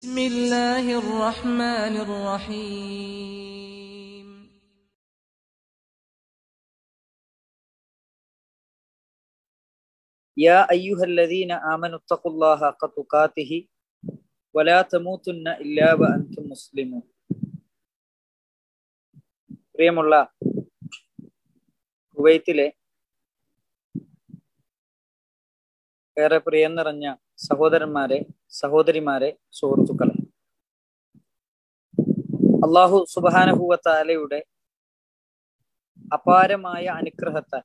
بسم الله الرحمن الرحيم يا أيها الذين آمنوا اتقوا الله حق تقاته ولا تموتن إلا وأنتم مسلمون. പ്രിയമുള്ള കുവൈത്തിലെ ഏറെ പ്രിയം നിറഞ്ഞ സഹോദരന്മാരെ, സഹോദരിമാരെ, സുഹൃത്തുക്കളെ, അല്ലാഹു സുബ്ഹാനഹു വ തആലയുടെ അപാരമായ അനുഗ്രഹത്താൽ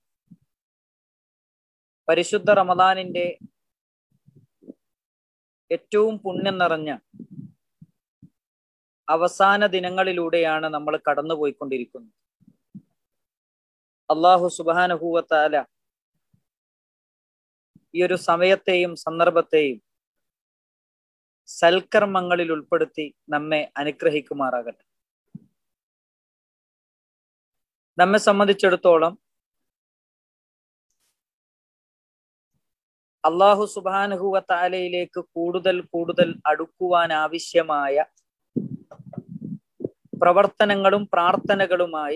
പരിശുദ്ധ റമദാനിന്റെ ഏറ്റവും പുണ്യം നിറഞ്ഞ അവസാന ദിനങ്ങളിലൂടെയാണ് നമ്മൾ കടന്നുപോയിക്കൊണ്ടിരിക്കുന്നത്. അല്ലാഹു സുബ്ഹാനഹു വ തആല ഈ ഒരു സമയത്തെയും സന്ദർഭത്തെയും സൽക്കർമ്മങ്ങളിൽ ഉൾപ്പെടുത്തി നമ്മെ അനുഗ്രഹിക്കുമാറാകട്ടെ. നമ്മെ സംബന്ധിച്ചിടത്തോളം അല്ലാഹു സുബ്ഹാനഹു വ തആലയിലേക്ക് കൂടുതൽ കൂടുതൽ അടുക്കുവാൻ ആവശ്യമായ പ്രവർത്തനങ്ങളും പ്രാർത്ഥനകളുമായി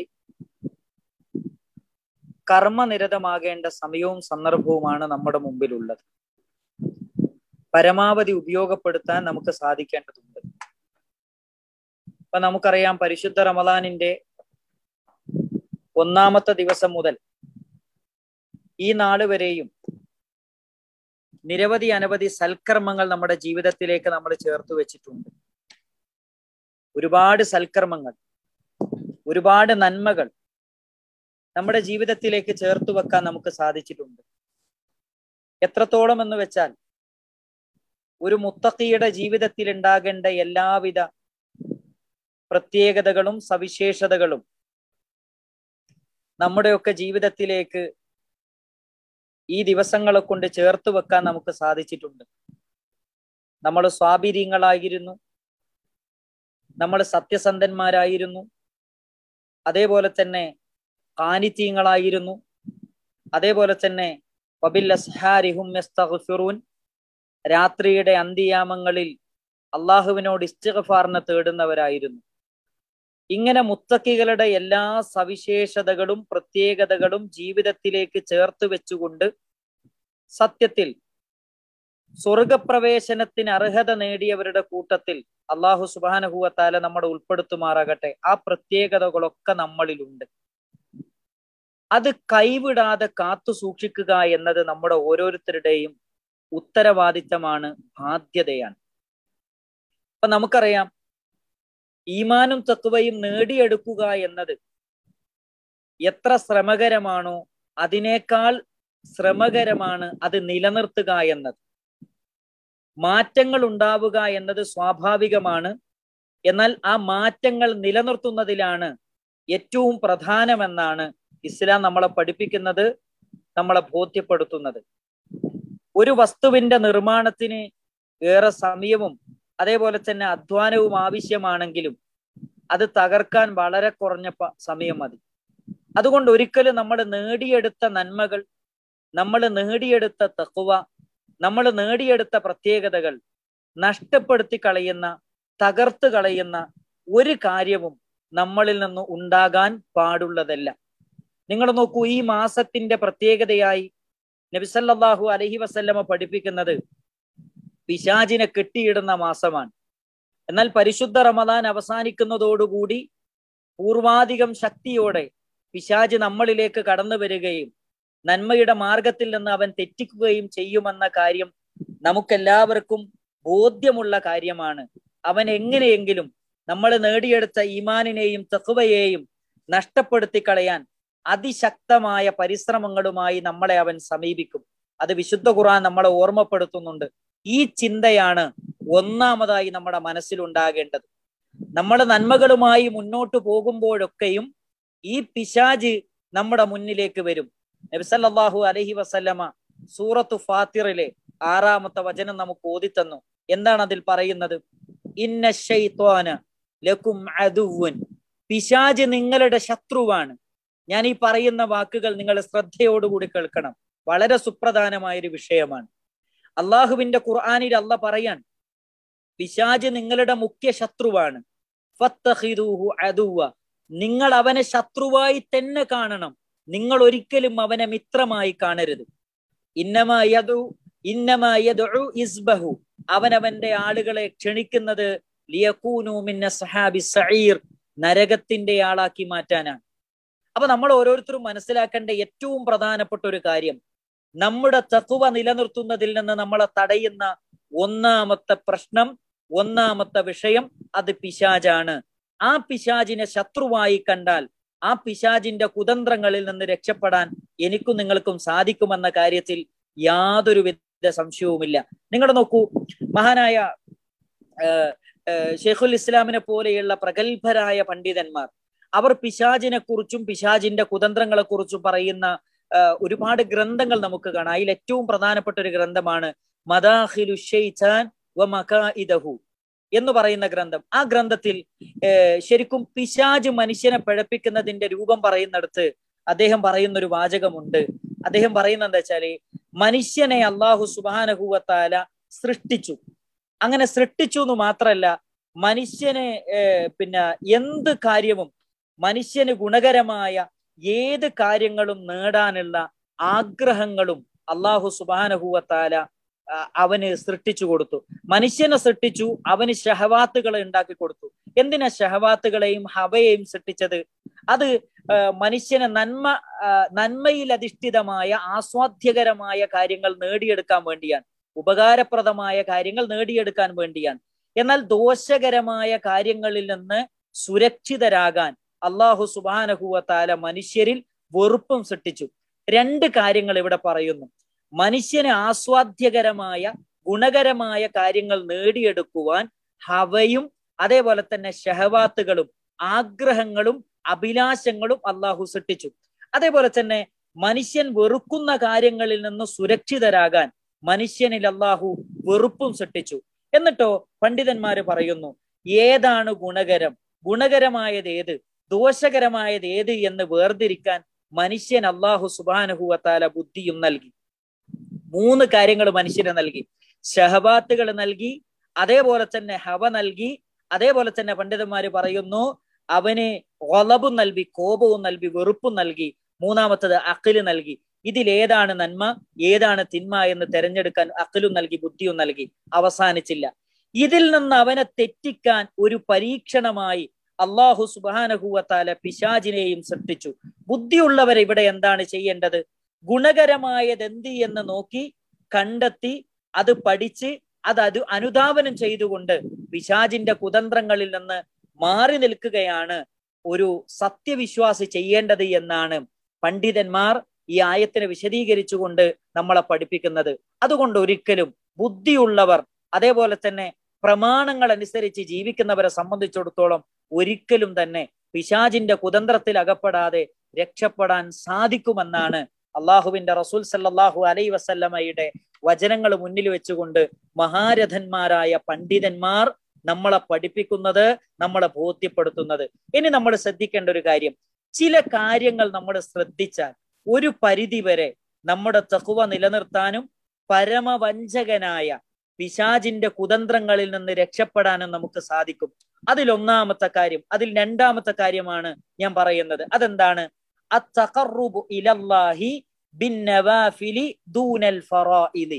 കർമ്മനിരതമാകേണ്ട സമയവും സന്ദർഭവുമാണ് നമ്മുടെ മുമ്പിലുള്ളത്. പരമാവധി ഉപയോഗപ്പെടുത്താൻ നമുക്ക് സാധിക്കേണ്ടതുണ്ട്. ഇപ്പൊ നമുക്കറിയാം, പരിശുദ്ധ റമദാനിന്റെ ഒന്നാമത്തെ ദിവസം മുതൽ ഈ നാള് വരെയും നിരവധി അനവധി സൽക്കർമ്മങ്ങൾ നമ്മുടെ ജീവിതത്തിലേക്ക് നമ്മൾ ചേർത്ത് വെച്ചിട്ടുണ്ട്. ഒരുപാട് സൽക്കർമ്മങ്ങൾ, ഒരുപാട് നന്മകൾ നമ്മുടെ ജീവിതത്തിലേക്ക് ചേർത്ത് വെക്കാൻ നമുക്ക് സാധിച്ചിട്ടുണ്ട്. എത്രത്തോളം എന്ന് വെച്ചാൽ, ഒരു മുത്തഖിയുടെ ജീവിതത്തിൽ ഉണ്ടാകേണ്ട എല്ലാവിധ പ്രത്യേകതകളും സവിശേഷതകളും നമ്മുടെയൊക്കെ ജീവിതത്തിലേക്ക് ഈ ദിവസങ്ങളെ കൊണ്ട് ചേർത്ത് വെക്കാൻ നമുക്ക് സാധിച്ചിട്ടുണ്ട്. നമ്മൾ സ്വാബിരീങ്ങളായിരുന്നു, നമ്മൾ സത്യസന്ധന്മാരായിരുന്നു, അതേപോലെ തന്നെ ഖാനിതീങ്ങളായിരുന്നു, അതേപോലെ തന്നെ വബിൽ അസ്ഹാരി ഹും യസ്തഗ്ഫിറൂൻ, രാത്രിയുടെ അന്ത്യയാമങ്ങളിൽ അള്ളാഹുവിനോട് ഇസ്തിഗ്ഫാറിനെ തേടുന്നവരായിരുന്നു. ഇങ്ങനെ മുത്തഖികളുടെ എല്ലാ സവിശേഷതകളും പ്രത്യേകതകളും ജീവിതത്തിലേക്ക് ചേർത്ത് വെച്ചുകൊണ്ട് സത്യത്തിൽ സ്വർഗപ്രവേശനത്തിന് അർഹത നേടിയവരുടെ കൂട്ടത്തിൽ അല്ലാഹു സുബ്ഹാനഹു വ തആല നമ്മളെ ഉൾപ്പെടുത്തുമാറാകട്ടെ. ആ പ്രത്യേകതകളൊക്കെ നമ്മളിലുണ്ട്. അത് കൈവിടാതെ കാത്തു സൂക്ഷിക്കുക എന്നത് നമ്മുടെ ഓരോരുത്തരുടെയും ഉത്തരവാദിത്തമാണ്, ബാധ്യതയാണ്. അപ്പൊ നമുക്കറിയാം, ഈമാനും തഖ്വയും നേടിയെടുക്കുക എന്നത് എത്ര ശ്രമകരമാണോ അതിനേക്കാൾ ശ്രമകരമാണ് അത് നിലനിർത്തുക എന്നത്. മാറ്റങ്ങൾ ഉണ്ടാവുക എന്നത് സ്വാഭാവികമാണ്. എന്നാൽ ആ മാറ്റങ്ങൾ നിലനിർത്തുന്നതിലാണ് ഏറ്റവും പ്രധാനമെന്നാണ് ഇസ്ലാം നമ്മളെ പഠിപ്പിക്കുന്നത്, നമ്മളെ ബോധ്യപ്പെടുത്തുന്നത്. ഒരു വസ്തുവിന്റെ നിർമ്മാണത്തിന് ഏറെ സമയവും അതേപോലെ തന്നെ അധ്വാനവും ആവശ്യമാണെങ്കിലും അത് തകർക്കാൻ വളരെ കുറഞ്ഞ സമയം മതി. അതുകൊണ്ട് ഒരിക്കലും നമ്മൾ നേടിയെടുത്ത നന്മകൾ, നമ്മൾ നേടിയെടുത്ത തഖ്വ, നമ്മൾ നേടിയെടുത്ത പ്രത്യേകതകൾ നഷ്ടപ്പെടുത്തി കളയുന്ന, തകർത്ത് കളയുന്ന ഒരു കാര്യവും നമ്മളിൽ നിന്ന് ഉണ്ടാകാൻ പാടുള്ളതല്ല. നിങ്ങൾ നോക്കൂ, ഈ മാസത്തിന്റെ പ്രത്യേകതയായി നബി സല്ലല്ലാഹു അലൈഹി വസല്ലമ പഠിപ്പിക്കുന്നത് പിശാചിനെ കെട്ടിയിടുന്ന മാസമാണ്. എന്നാൽ പരിശുദ്ധ റമദാൻ അവസാനിക്കുന്നതോടുകൂടി പൂർവാധികം ശക്തിയോടെ പിശാച് നമ്മളിലേക്ക് കടന്നു വരികയും നന്മയുടെ മാർഗത്തിൽ നിന്ന് അവൻ തെറ്റിക്കുകയും ചെയ്യുമെന്ന കാര്യം നമുക്കെല്ലാവർക്കും ബോധ്യമുള്ള കാര്യമാണ്. അവൻ എങ്ങനെയെങ്കിലും നമ്മൾ നേടിയെടുത്ത ഈമാനിനെയും തഖ്വയെയും നഷ്ടപ്പെടുത്തി കളയാൻ അതിശക്തമായ പരിശ്രമങ്ങളുമായി നമ്മളെ അവൻ സമീപിക്കും. അത് വിശുദ്ധ ഖുർആൻ നമ്മളെ ഓർമ്മപ്പെടുത്തുന്നുണ്ട്. ഈ ചിന്തയാണ് ഒന്നാമതായി നമ്മുടെ മനസ്സിലുണ്ടാകേണ്ടത്. നമ്മൾ നന്മകളുമായി മുന്നോട്ട് പോകുമ്പോഴൊക്കെയും ഈ പിശാച് നമ്മുടെ മുന്നിലേക്ക് വരും. നബി സല്ലല്ലാഹു അലൈഹി വസല്ലമ സൂറത്തു ഫാത്തിറിലെ 6-ാമത്തെ വചനം നമുക്ക് ഓതിത്തന്നു. എന്താണ് അതിൽ പറയുന്നത്? ഇന്ന ശൈത്വാന ലക്കും അദുവ്വൻ, പിശാച് നിങ്ങളുടെ ശത്രുവാണ്. ഞാൻ ഈ പറയുന്ന വാക്കുകൾ നിങ്ങൾ ശ്രദ്ധയോടുകൂടി കേൾക്കണം. വളരെ സുപ്രധാനമായൊരു വിഷയമാണ്. അള്ളാഹുവിന്റെ ഖുർആനിൽ അല്ലാഹ് പറയാൻ, പിശാച് നിങ്ങളുടെ മുഖ്യ ശത്രുവാണ്. ഫത്തഖിദൂഹു അദുവ, നിങ്ങൾ അവനെ ശത്രുവായി തന്നെ കാണണം. നിങ്ങൾ ഒരിക്കലും അവനെ മിത്രമായി കാണരുത്. ഇന്നമാ യദ്ഉ ഇസ്ബഹു, അവനവന്റെ ആളുകളെ ക്ഷണിക്കുന്നത് ലിയകൂനു മിൻ അസ്ഹാബി സഈർ, നരകത്തിന്റെ ആളാക്കി മാറ്റാനാണ്. അപ്പൊ നമ്മൾ ഓരോരുത്തരും മനസ്സിലാക്കേണ്ട ഏറ്റവും പ്രധാനപ്പെട്ട ഒരു കാര്യം, നമ്മുടെ തഖ്വ നിലനിർത്തുന്നതിൽ നിന്ന് നമ്മളെ തടയുന്ന ഒന്നാമത്തെ പ്രശ്നം, ഒന്നാമത്തെ വിഷയം അത് പിശാചാണ്. ആ പിശാചിനെ ശത്രുവായി കണ്ടാൽ ആ പിശാചിന്റെ കുതന്ത്രങ്ങളിൽ നിന്ന് രക്ഷപ്പെടാൻ എനിക്കും നിങ്ങൾക്കും സാധിക്കുമെന്ന കാര്യത്തിൽ യാതൊരു വിധ സംശയവുമില്ല. നിങ്ങൾ നോക്കൂ, മഹാനായ ഷെയ്ഖുൽ ഇസ്ലാമിനെ പോലെയുള്ള പ്രഗത്ഭരായ പണ്ഡിതന്മാർ അവർ പിശാചിനെ കുറിച്ചും പിശാചിന്റെ കുതന്ത്രങ്ങളെ കുറിച്ചും പറയുന്ന ഒരുപാട് ഗ്രന്ഥങ്ങൾ നമുക്ക് കാണാം. അതിൽ ഏറ്റവും പ്രധാനപ്പെട്ട ഒരു ഗ്രന്ഥമാണ് മദാഖിലു ശൈത്താൻ വ മകാഇദഹു എന്ന് പറയുന്ന ഗ്രന്ഥം. ആ ഗ്രന്ഥത്തിൽ ശരിക്കും പിശാച് മനുഷ്യനെ പിഴപ്പിക്കുന്നതിന്റെ രൂപം പറയുന്നിടത്ത് അദ്ദേഹം പറയുന്ന ഒരു വാചകമുണ്ട്. അദ്ദേഹം പറയുന്നത് എന്താ വെച്ചാല്, മനുഷ്യനെ അല്ലാഹു സുബ്ഹാനഹു വ തആല സൃഷ്ടിച്ചു. അങ്ങനെ സൃഷ്ടിച്ചു എന്ന് മാത്രല്ല, മനുഷ്യനെ എന്ത് കാര്യവും, മനുഷ്യന് ഗുണകരമായ ഏത് കാര്യങ്ങളും നേടാനുള്ള ആഗ്രഹങ്ങളും അല്ലാഹു സുബ്ഹാനഹു വ തആല അവന് സൃഷ്ടിച്ചു കൊടുത്തു. മനുഷ്യനെ സൃഷ്ടിച്ചു, അവന് ഷഹവാത്തുകളെ ഉണ്ടാക്കി കൊടുത്തു. എന്തിനാ ഷഹവാത്തുകളെയും ഹവയെയും സൃഷ്ടിച്ചത്? അത് മനുഷ്യനെ നന്മയിൽ അധിഷ്ഠിതമായ ആസ്വാദ്യകരമായ കാര്യങ്ങൾ നേടിയെടുക്കാൻ വേണ്ടിയാണ്, ഉപകാരപ്രദമായ കാര്യങ്ങൾ നേടിയെടുക്കാൻ വേണ്ടിയാണ്. എന്നാൽ ദോഷകരമായ കാര്യങ്ങളിൽ നിന്ന് സുരക്ഷിതരാകാൻ അല്ലാഹു സുബ്ഹാനഹു വ തആല മനുഷ്യരിൽ വെറുപ്പും സൃഷ്ടിച്ചു. രണ്ട് കാര്യങ്ങൾ ഇവിടെ പറയുന്നു. മനുഷ്യന് ആസ്വാദ്യകരമായ ഗുണകരമായ കാര്യങ്ങൾ നേടിയെടുക്കുവാൻ ഹവയും അതേപോലെ തന്നെ ഷഹവാത്തുകളും ആഗ്രഹങ്ങളും അഭിലാഷങ്ങളും അല്ലാഹു സൃഷ്ടിച്ചു. അതേപോലെ തന്നെ മനുഷ്യൻ വെറുക്കുന്ന കാര്യങ്ങളിൽ നിന്ന് സുരക്ഷിതരാകാൻ മനുഷ്യനിൽ അല്ലാഹു വെറുപ്പും സൃഷ്ടിച്ചു. എന്നിട്ടോ പണ്ഡിതന്മാര് പറയുന്നു, ഏതാണ് ഗുണകരം, ഗുണകരമായത് ഏത്, ദോഷകരമായത് ഏത് എന്ന് വേർതിരിക്കാൻ മനുഷ്യൻ അല്ലാഹു സുബ്ഹാനഹു വ തആല ബുദ്ധിയും നൽകി. 3 കാര്യങ്ങൾ മനുഷ്യന് നൽകി. ഷഹവാത്തുകൾ നൽകി, അതേപോലെ തന്നെ ഹവ നൽകി, അതേപോലെ തന്നെ പണ്ഡിതന്മാര് പറയുന്നു അവന് ഗളബും നൽകി, കോപവും നൽകി, വെറുപ്പും നൽകി. മൂന്നാമത്തത് അഖ്ല് നൽകി. ഇതിലേതാണ് നന്മ ഏതാണ് തിന്മ എന്ന് തെരഞ്ഞെടുക്കാൻ അഖ്ലും നൽകി, ബുദ്ധിയും നൽകി. അവസാനിച്ചില്ല. ഇതിൽ നിന്ന് അവനെ തെറ്റിക്കാൻ ഒരു പരീക്ഷണമായി അല്ലാഹു സുബ്ഹാനഹു വ തആല പിശാചിനെയും സൃഷ്ടിച്ചു. ബുദ്ധിയുള്ളവർ ഇവിടെ എന്താണ് ചെയ്യേണ്ടത്? ഗുണകരമായത് എന്ത് എന്ന് നോക്കി കണ്ടെത്തി അത് പഠിച്ച് അത് അനുധാവനം ചെയ്തുകൊണ്ട് പിശാചിന്റെ കുതന്ത്രങ്ങളിൽ നിന്ന് മാറി നിൽക്കുകയാണ് ഒരു സത്യവിശ്വാസി ചെയ്യേണ്ടത് എന്നാണ് പണ്ഡിതന്മാർ ഈ ആയത്തിനെ വിശദീകരിച്ചുകൊണ്ട് നമ്മളെ പഠിപ്പിക്കുന്നത്. അതുകൊണ്ട് ഒരിക്കലും ബുദ്ധിയുള്ളവർ അതേപോലെ തന്നെ പ്രമാണങ്ങൾ അനുസരിച്ച് ജീവിക്കുന്നവരെ സംബന്ധിച്ചിടത്തോളം ഒരിക്കലും തന്നെ പിശാചിന്റെ കുതന്ത്രത്തിൽ അകപ്പെടാതെ രക്ഷപ്പെടാൻ സാധിക്കുമെന്നാണ് അള്ളാഹുവിന്റെ റസൂൽ സല്ലല്ലാഹു അലൈഹി വസല്ലമയുടെ വചനങ്ങൾ മുന്നിൽ വെച്ചുകൊണ്ട് മഹാരഥന്മാരായ പണ്ഡിതന്മാർ നമ്മളെ പഠിപ്പിക്കുന്നത്, നമ്മളെ ബോധ്യപ്പെടുത്തുന്നത്. ഇനി നമ്മൾ ശ്രദ്ധിക്കേണ്ട ഒരു കാര്യം, ചില കാര്യങ്ങൾ നമ്മൾ ശ്രദ്ധിച്ചാൽ ഒരു പരിധി വരെ നമ്മുടെ തഖ്വ നിലനിർത്താനും പരമവഞ്ചകനായ പിശാചിന്റെ കുതന്ത്രങ്ങളിൽ നിന്ന് രക്ഷപ്പെടാനും നമുക്ക് സാധിക്കും. അതിലൊന്നാമത്തെ കാര്യം, അതിൽ രണ്ടാമത്തെ കാര്യമാണ് ഞാൻ പറയുന്നത്. അതെന്താണ്? അത്തഖറുബു ഇലല്ലാഹി ബിന്നവാഫിലി ദൂനൽ ഫറാഇദി.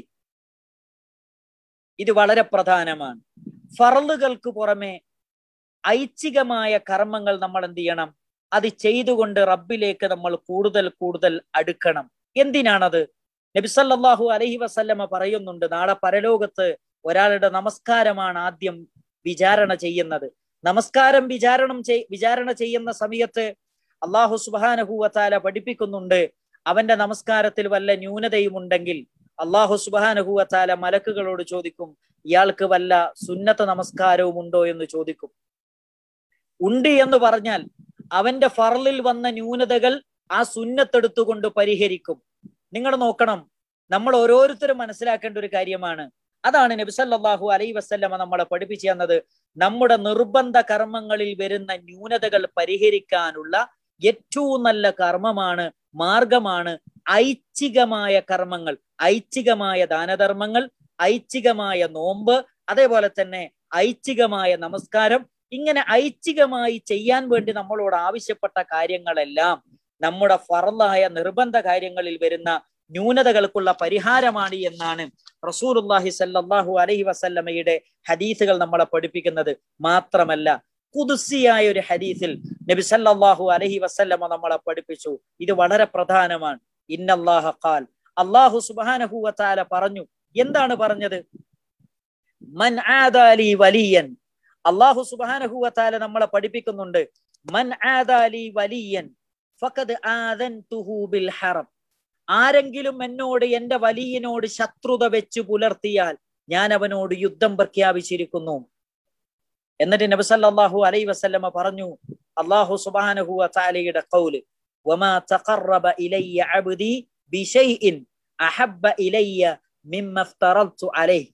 ഇത് വളരെ പ്രധാനമാണ്. ഫർളുകൾക്ക് പുറമെ ഐച്ഛികമായ കർമ്മങ്ങൾ നമ്മൾ എന്ത് ചെയ്യണം? അത് ചെയ്തുകൊണ്ട് റബ്ബിലേക്ക് നമ്മൾ കൂടുതൽ കൂടുതൽ അടുക്കണം. എന്തിനാണത്? നബി സല്ലല്ലാഹു അലൈഹി വസല്ലമ പറയുന്നുണ്ട്, നാളെ പരലോകത്ത് ഒരാളുടെ നമസ്കാരമാണ് ആദ്യം വിചാരണ ചെയ്യുന്നത്. നമസ്കാരം വിചാരണ ചെയ്യുന്ന സമയത്ത് അല്ലാഹു സുബ്ഹാനഹു വ തആല പഠിപ്പിക്കുന്നുണ്ട്, അവന്റെ നമസ്കാരത്തിൽ വല്ല ന്യൂനതയും ഉണ്ടെങ്കിൽ അല്ലാഹു സുബ്ഹാനഹു വ തആല മലക്കുകളോട് ചോദിക്കും, ഇയാൾക്ക് വല്ല സുന്നത്ത് നമസ്കാരവും ഉണ്ടോ എന്ന് ചോദിക്കും. ഉണ്ട് എന്ന് പറഞ്ഞാൽ അവന്റെ ഫർളിൽ വന്ന ന്യൂനതകൾ ആ സുന്നത്തെടുത്തുകൊണ്ട് പരിഹരിക്കും. നിങ്ങൾ നോക്കണം, നമ്മൾ ഓരോരുത്തരും മനസ്സിലാക്കേണ്ട ഒരു കാര്യമാണ്. അതാണ് നബി സല്ലല്ലാഹു അലൈഹി വസല്ലമ നമ്മളെ പഠിപ്പിച്ചു തന്നത്. നമ്മുടെ നിർബന്ധ കർമ്മങ്ങളിൽ വരുന്ന ന്യൂനതകൾ പരിഹരിക്കാനുള്ള ഏറ്റവും നല്ല കർമ്മമാണ്, മാർഗമാണ് ഐച്ഛികമായ കർമ്മങ്ങൾ, ഐച്ഛികമായ ദാനധർമ്മങ്ങൾ, ഐച്ഛികമായ നോമ്പ്, അതേപോലെ തന്നെ ഐച്ഛികമായ നമസ്കാരം, ഇങ്ങനെ ഐച്ഛികമായി ചെയ്യാൻ വേണ്ടി നമ്മളോട് ആവശ്യപ്പെട്ട കാര്യങ്ങളെല്ലാം നമ്മുടെ ഫർളായ നിർബന്ധ കാര്യങ്ങളിൽ വരുന്ന ന്യൂനതകൾക്കുള്ള പരിഹാരമാണ് എന്നാണ് റസൂലുള്ളാഹി സ്വല്ലല്ലാഹു അലൈഹി വസല്ലമയുടെ ഹദീസുകൾ നമ്മളെ പഠിപ്പിക്കുന്നത്. മാത്രമല്ല ഖുദ്സിയായ ഒരു ഹദീസിൽ നബി സല്ലല്ലാഹു അലൈഹി വസല്ലമ നമ്മളെ പഠിപ്പിച്ചു. ഇത് വളരെ പ്രധാനമാണ്. ഇന്നല്ലാഹ ഖാൽ, അല്ലാഹു സുബ്ഹാനഹു വ തആല പറഞ്ഞു. എന്താണ് പറഞ്ഞത്? മൻ ആദാലി വലിയൻ. അല്ലാഹു സുബ്ഹാനഹു വ തആല നമ്മളെ പഠിപ്പിക്കുന്നുണ്ട്, മൻ ആദാലി വലിയൻ ഫഖദ് ആദൻതുഹു ബിൽ ഹറം. ആരെങ്കിലും എന്നോട്, എന്റെ വലിയനോട് ശത്രുത വെച്ച് പുലർത്തിയാൽ ഞാൻ അവനോട് യുദ്ധം പ്രഖ്യാപിച്ചിരിക്കുന്നു. എന്നിട്ട് നബി സല്ലല്ലാഹു അലൈഹി വസല്ലമ പറഞ്ഞു, അല്ലാഹു സുബ്ഹാനഹു വ തആലയുടെ ഖൗല്, വമാ തഖറബ ഇലയ്യ അബ്ദി ബിശൈഇൻ അഹബ്ബ ഇലയ്യ മിമ്മ ഇഫ്തറൽതു അലൈഹി.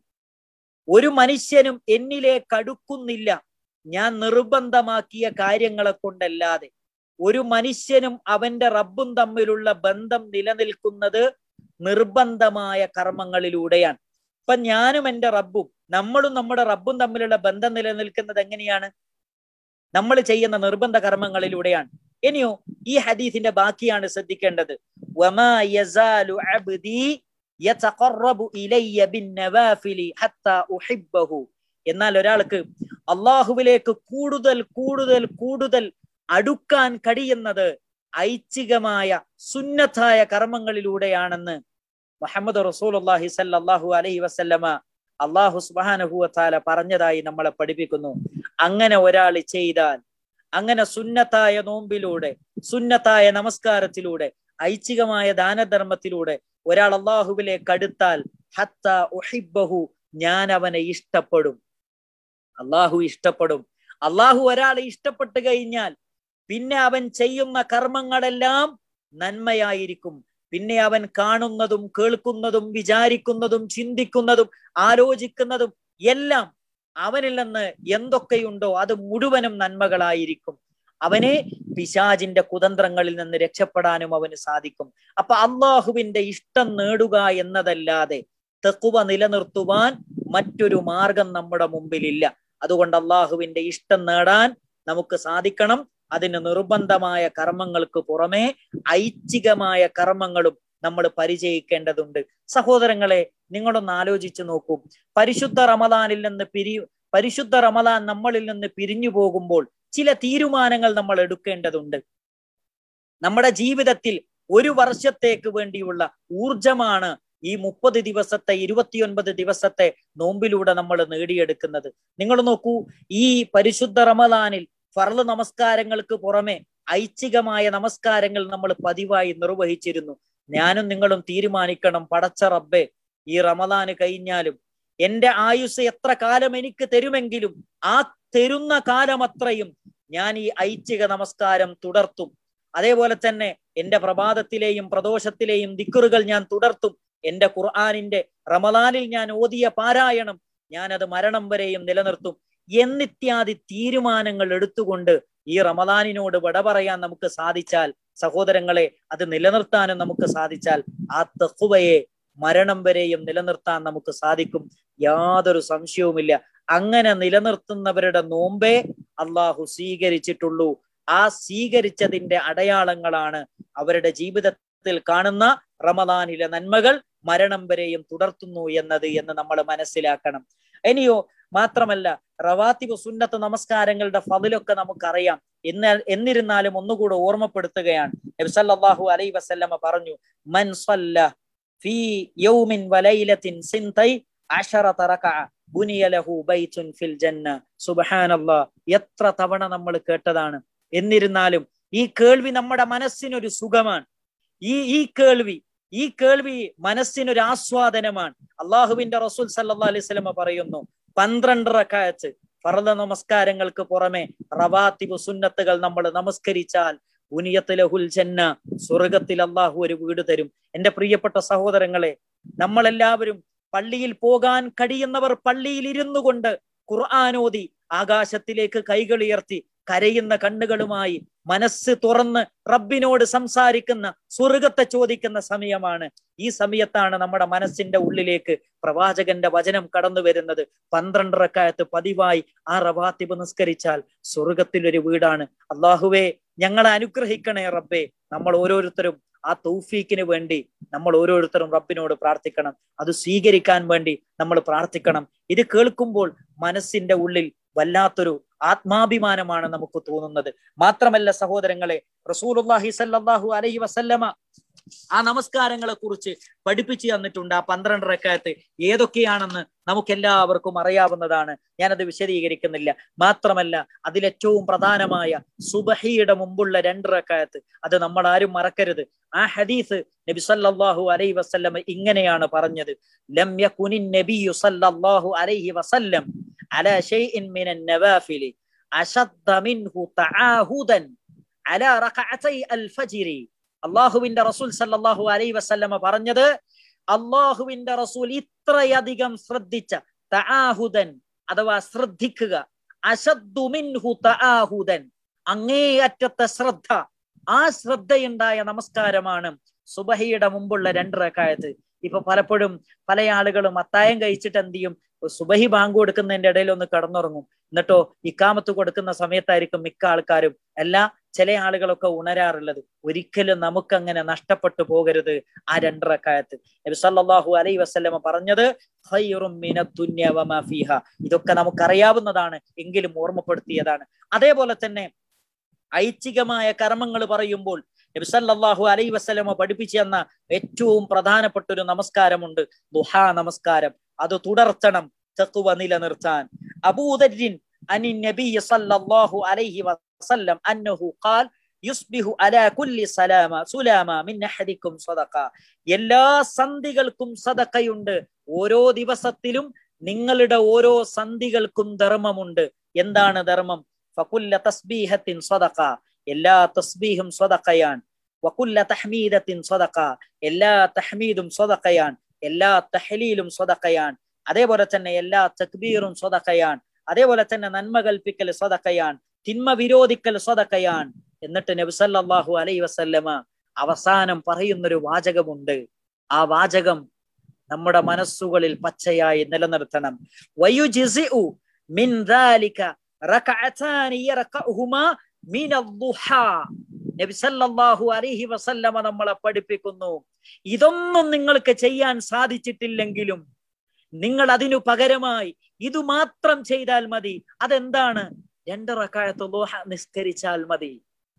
ഒരു മനുഷ്യനും എന്നിലേക്ക് അടുക്കുന്നില്ല ഞാൻ നിർബന്ധമാക്കിയ കാര്യങ്ങളെ കൊണ്ടല്ലാതെ. ഒരു മനുഷ്യനും അവന്റെ റബ്ബും തമ്മിലുള്ള ബന്ധം നിലനിൽക്കുന്നത് നിർബന്ധമായ കർമ്മങ്ങളിലൂടെയാണ്. ഇപ്പൊ ഞാനും എന്റെ റബ്ബും, നമ്മളും നമ്മുടെ റബ്ബും തമ്മിലുള്ള ബന്ധം നിലനിൽക്കുന്നത് എങ്ങനെയാണ്? നമ്മൾ ചെയ്യുന്ന നിർബന്ധ കർമ്മങ്ങളിലൂടെയാണ്. ഇനിയോ ഈ ഹദീസിന്റെ ബാക്കിയാണ് ശ്രദ്ധിക്കേണ്ടത്. വമാ യസാലു അബ്ദി യതഖറബു ഇലയ്യ ബിന്നവാഫിലി ഹത്താ ഉഹിബ്ബഹു. എന്നാൽ ഒരാൾക്ക് അള്ളാഹുവിലേക്ക് കൂടുതൽ കൂടുതൽ കൂടുതൽ അടുക്കാൻ കഴിയുന്നത് ഐച്ഛികമായ സുന്നത്തായ കർമ്മങ്ങളിലൂടെയാണെന്ന് മുഹമ്മദ് റസൂലുള്ളാഹി സ്വല്ലല്ലാഹു അലൈഹി വസല്ലമ അല്ലാഹു സുബ്ഹാനഹു വ തആല പറഞ്ഞതായി നമ്മളെ പഠിപ്പിക്കുന്നു. അങ്ങനെ ഒരാൾ ചെയ്താൽ, അങ്ങനെ സുന്നത്തായ നോമ്പിലൂടെ, സുന്നത്തായ നമസ്കാരത്തിലൂടെ, ഐച്ഛികമായ ദാനധർമ്മത്തിലൂടെ ഒരാൾ അള്ളാഹുവിലേക്ക് അടുത്താൽ ഹത്താ ഉഹിബ്ബഹു, ഞാൻ അവനെ ഇഷ്ടപ്പെടും. അള്ളാഹു ഇഷ്ടപ്പെടും. അള്ളാഹു ഒരാളെ ഇഷ്ടപ്പെട്ടു കഴിഞ്ഞാൽ പിന്നെ അവൻ ചെയ്യുന്ന കർമ്മങ്ങളെല്ലാം നന്മയായിരിക്കും. പിന്നെ അവൻ കാണുന്നതും കേൾക്കുന്നതും വിചാരിക്കുന്നതും ചിന്തിക്കുന്നതും ആലോചിക്കുന്നതും എല്ലാം അവനിൽ നിന്ന് എന്തൊക്കെയുണ്ടോ അത് മുഴുവനും നന്മകളായിരിക്കും. അവനെ പിശാചിന്റെ കുതന്ത്രങ്ങളിൽ നിന്ന് രക്ഷപ്പെടാനും അവന് സാധിക്കും. അപ്പൊ അള്ളാഹുവിന്റെ ഇഷ്ടം നേടുക എന്നതല്ലാതെ തഖ്വ നിലനിർത്തുവാൻ മറ്റൊരു മാർഗം നമ്മുടെ മുമ്പിലില്ല. അതുകൊണ്ട് അള്ളാഹുവിന്റെ ഇഷ്ടം നേടാൻ നമുക്ക് സാധിക്കണം. അതിന് നിർബന്ധമായ കർമ്മങ്ങൾക്ക് പുറമെ ഐച്ഛികമായ കർമ്മങ്ങളും നമ്മൾ പരിചയിക്കേണ്ടതുണ്ട്. സഹോദരങ്ങളെ, നിങ്ങളൊന്ന് ആലോചിച്ചു നോക്കൂ. പരിശുദ്ധ റമദാൻ നമ്മളിൽ നിന്ന് പിരിഞ്ഞു പോകുമ്പോൾ ചില തീരുമാനങ്ങൾ നമ്മൾ എടുക്കേണ്ടതുണ്ട്. നമ്മുടെ ജീവിതത്തിൽ ഒരു വർഷത്തേക്ക് വേണ്ടിയുള്ള ഊർജമാണ് ഈ 30 ദിവസത്തെ 29 ദിവസത്തെ നോമ്പിലൂടെ നമ്മൾ നേടിയെടുക്കുന്നത്. നിങ്ങൾ നോക്കൂ, ഈ പരിശുദ്ധ റമദാനിൽ ഫർള് നമസ്കാരങ്ങൾക്ക് പുറമെ ഐച്ഛികമായ നമസ്കാരങ്ങൾ നമ്മൾ പതിവായി നിർവഹിച്ചിരുന്നു. ഞാനും നിങ്ങളും തീരുമാനിക്കണം, പടച്ച റബ്ബേ, ഈ റമദാന് കഴിഞ്ഞാലും എന്റെ ആയുസ് എത്ര കാലം എനിക്ക് തരുമെങ്കിലും ആ തരുന്ന കാലം അത്രയും ഞാൻ ഈ ഐച്ഛിക നമസ്കാരം തുടർത്തും. അതേപോലെ തന്നെ എന്റെ പ്രഭാതത്തിലെയും പ്രദോഷത്തിലെയും ദിക്റുകൾ ഞാൻ തുടർത്തും. എന്റെ ഖുർആനിന്റെ റമദാനിൽ ഞാൻ ഓതിയ പാരായണം ഞാനത് മരണം വരെയും നിലനിർത്തും എന്നിത്യാദി തീരുമാനങ്ങൾ എടുത്തുകൊണ്ട് ഈ റമദാനിനോട് വിട പറയാൻ നമുക്ക് സാധിച്ചാൽ, സഹോദരങ്ങളെ, അത് നിലനിർത്താനും നമുക്ക് സാധിച്ചാൽ ആ തഖ്വയെ മരണം വരെയും നിലനിർത്താൻ നമുക്ക് സാധിക്കും. യാതൊരു സംശയവുമില്ല. അങ്ങനെ നിലനിർത്തുന്നവരുടെ നോമ്പേ അള്ളാഹു സ്വീകരിച്ചിട്ടുള്ളൂ. ആ സ്വീകരിച്ചതിന്റെ അടയാളങ്ങളാണ് അവരുടെ ജീവിതത്തിൽ കാണുന്ന റമദാനിലെ നന്മകൾ മരണം വരെയും തുടർത്തുന്നു എന്ന് നമ്മൾ മനസ്സിലാക്കണം. ഇനിയോ മാത്രമല്ല, റവാത്തിബ് സുന്നത്ത് നമസ്കാരങ്ങളുടെ ഫളിലൊക്കെ നമുക്കറിയാം. എന്നിരുന്നാലും ഒന്നുകൂടെ ഓർമ്മപ്പെടുത്തുകയാണ്. നബി സല്ലല്ലാഹു അലൈഹി വസല്ലമ പറഞ്ഞു, മൻ സ്വല്ല ഫീ യൗമിൻ വലൈലത്തിൻ സിൻതൈ അശറത റകഅ ബുനിയ ലഹു ബൈതുൻ ഫിൽ ജന്ന. സുബ്ഹാനല്ലാഹ്, എത്ര തവണ നമ്മൾ കേട്ടതാണ്. എന്നിരുന്നാലും ഈ കേൾവി നമ്മുടെ മനസ്സിനൊരു സുഖമാണ്. ഈ കേൾവി മനസ്സിനൊരു ആസ്വാദനമാണ്. അള്ളാഹുവിന്റെ റസൂൽ സല്ലല്ലാഹു അലൈഹി വസല്ലമ പറയുന്നു, 12 റക്അത്ത് ഫർള് നമസ്കാരങ്ങൾക്ക് പുറമെ റവാത്തിബ് സുന്നത്തുകൾ നമ്മൾ നമസ്കരിച്ചാൽ ബുനിയത്ത് ലഹുൽ ജന്ന, സ്വർഗത്തിൽ അള്ളാഹു ഒരു വീട് തരും. എന്റെ പ്രിയപ്പെട്ട സഹോദരങ്ങളെ, നമ്മളെല്ലാവരും പള്ളിയിൽ പോകാൻ കഴിയുന്നവർ പള്ളിയിൽ ഇരുന്നു കൊണ്ട് ഖുർആൻ ഓതി ആകാശത്തിലേക്ക് കൈകളുയർത്തി കരയുന്ന കണ്ണുകളുമായി മനസ്സ് തുറന്ന് റബ്ബിനോട് സംസാരിക്കുന്ന, സ്വർഗത്തെ ചോദിക്കുന്ന സമയമാണ്. ഈ സമയത്താണ് നമ്മുടെ മനസ്സിന്റെ ഉള്ളിലേക്ക് പ്രവാചകന്റെ വചനം കടന്നു വരുന്നത്. 12 റക്അത്ത് പതിവായി ആ റവാത്തിബ് നിസ്കരിച്ചാൽ സ്വർഗത്തിലൊരു വീടാണ്. അള്ളാഹുവേ, ഞങ്ങളെ അനുഗ്രഹിക്കണേ റബ്ബേ. നമ്മൾ ഓരോരുത്തരും ആ തൗഫീക്കിന് വേണ്ടി നമ്മൾ ഓരോരുത്തരും റബ്ബിനോട് പ്രാർത്ഥിക്കണം. അത് സ്വീകരിക്കാൻ വേണ്ടി നമ്മൾ പ്രാർത്ഥിക്കണം. ഇത് കേൾക്കുമ്പോൾ മനസ്സിന്റെ ഉള്ളിൽ വല്ലാത്തൊരു ആത്മാഭിമാനമാണ് നമുക്ക് തോന്നുന്നത്. മാത്രമല്ല സഹോദരങ്ങളെ, റസൂലുള്ളാഹി സ്വല്ലല്ലാഹു അലൈഹി വസല്ലമ ആ നമസ്കാരങ്ങളെ കുറിച്ച് പഠിപ്പിച്ചു തന്നിട്ടുണ്ട്. ആ 12 റക്അത്ത് ഏതൊക്കെയാണെന്ന് നമുക്കെല്ലാവർക്കും അറിയാവുന്നതാണ്. ഞാനത് വിശദീകരിക്കുന്നില്ല. മാത്രമല്ല, അതിലേറ്റവും പ്രധാനമായ സുബഹിയുടെ മുമ്പുള്ള 2 റക്അത്ത്, അത് നമ്മൾ ആരും മറക്കരുത്. ആ ഹദീസ് നബി സല്ലല്ലാഹു അലൈഹി വസല്ലം ഇങ്ങനെയാണ് പറഞ്ഞത്: ലം യകുനിൻ നബിയു സല്ലല്ലാഹു അലൈഹി വസല്ലം അലാ ശൈഇൻ മിനൻ നവാഫിലി അശദ്ദ മിൻഹു തആഹുദൻ അലാ റക്അതൈ അൽ ഫജ്രി. അള്ളാഹുവിന്റെ റസൂൽ സല്ലല്ലാഹു അലൈഹി വസല്ലമ പറഞ്ഞത്, അള്ളാഹുവിന്റെ റസൂൽ ഇത്രയധികം ശ്രദ്ധിച്ച, തആഹുദൻ അഥവാ ശ്രദ്ധിക്കുക, അശദ്ദു മിൻഹു തആഹുദൻ അങ്ങേയറ്റത്തെ ശ്രദ്ധ, ആ ശ്രദ്ധയുണ്ടായ നമസ്കാരമാണ് സുബഹിയുടെ മുമ്പുള്ള 2 റക്അത്ത്. ഇപ്പൊ പലപ്പോഴും പല ആളുകളും അത്തായം കഴിച്ചിട്ട് എന്ത് ചെയ്യും, സുബഹി ബാങ്ക് കൊടുക്കുന്നതിന്റെ ഇടയിൽ ഒന്ന് കടന്നുറങ്ങും. എന്നിട്ടോ ഇക്കാമത്ത് കൊടുക്കുന്ന സമയത്തായിരിക്കും മിക്ക ആൾക്കാരും, ചില ആളുകളൊക്കെ ഉണരാറുള്ളത്. ഒരിക്കലും നമുക്കങ്ങനെ നഷ്ടപ്പെട്ടു പോകരുത് ആ 2 റക്അത്ത്. നബി സല്ലല്ലാഹു അലൈഹി വസല്ലമ പറഞ്ഞത് ഖൈറും മിനദ് ദുനിയ വമാ ഫീഹാ. ഇതൊക്കെ നമുക്കറിയാവുന്നതാണ്, എങ്കിലും ഓർമ്മപ്പെടുത്തിയതാണ്. അതേപോലെ തന്നെ ഐച്ഛികമായ കർമ്മങ്ങൾ പറയുമ്പോൾ നബി സല്ലല്ലാഹു അലൈഹി വസല്ലമ പഠിപ്പിച്ചു തന്ന ഏറ്റവും പ്രധാനപ്പെട്ട ഒരു നമസ്കാരമുണ്ട്, ദുഹാ നമസ്കാരം. അത് തുടർച്ചണം, തഖ്വ നിലനിർത്താൻ. അബൂദർരിൻ അനി നബി സല്ലല്ലാഹു അലൈഹി വസല്ലം അന്നഹു ഖാൽ യുസ്ബിഹു അലാ കുല്ലി സുലാമ മിൻ അഹദിക്കും സദഖ. എല്ലാ സന്ധികൾക്കും സദഖയുണ്ട്. ഓരോ ദിവസത്തിലും നിങ്ങളുടെ ഓരോ സന്ധികൾക്കും ധർമ്മമുണ്ട്. എന്താണ് ധർമ്മം? ഫകുല്ല തസ്ബീഹത്തിൻ സദഖ, എല്ലാ തസ്ബീഹും സദഖയാൻ. വകുല്ല തഹ്മീദത്തിൻ സദഖ, എല്ലാ തഹ്മീദും സദഖയാൻ. എല്ലാ തഹ്ലീലും സദഖയാൻ. അതേപോലെ തന്നെ എല്ലാ തക്ബീറും സദഖയാൻ. അതേപോലെ തന്നെ നന്മ കൽപ്പിക്കൽ സദഖയാൻ, തിന്മ വിരോധിക്കൽ സദഖയാൻ. എന്നിട്ട് നബി സല്ലല്ലാഹു അലൈഹി വസല്ലമ അവസാനം പറയുന്നൊരു വാചകമുണ്ട്. ആ വാചകം നമ്മുടെ മനസ്സുകളിൽ പച്ചയായി നിലനിർത്തണം. വയുജ്സിഉ മിൻ ദാലിക റക്അതാനി യർകഉഹുമാ മിനൽ ദുഹാ. നബി സല്ലല്ലാഹു അലൈഹി വസല്ലമ നമ്മളെ പഠിപ്പിക്കുന്നു, ഇതൊന്നും നിങ്ങൾക്ക് ചെയ്യാൻ സാധിച്ചിട്ടില്ലെങ്കിലും നിങ്ങൾ അതിനു പകരമായി ഇത് മാത്രം ചെയ്താൽ മതി. അതെന്താണ്? 2 റക്അത്ത് ദുഹ നിസ്കരിച്ചാൽ മതി.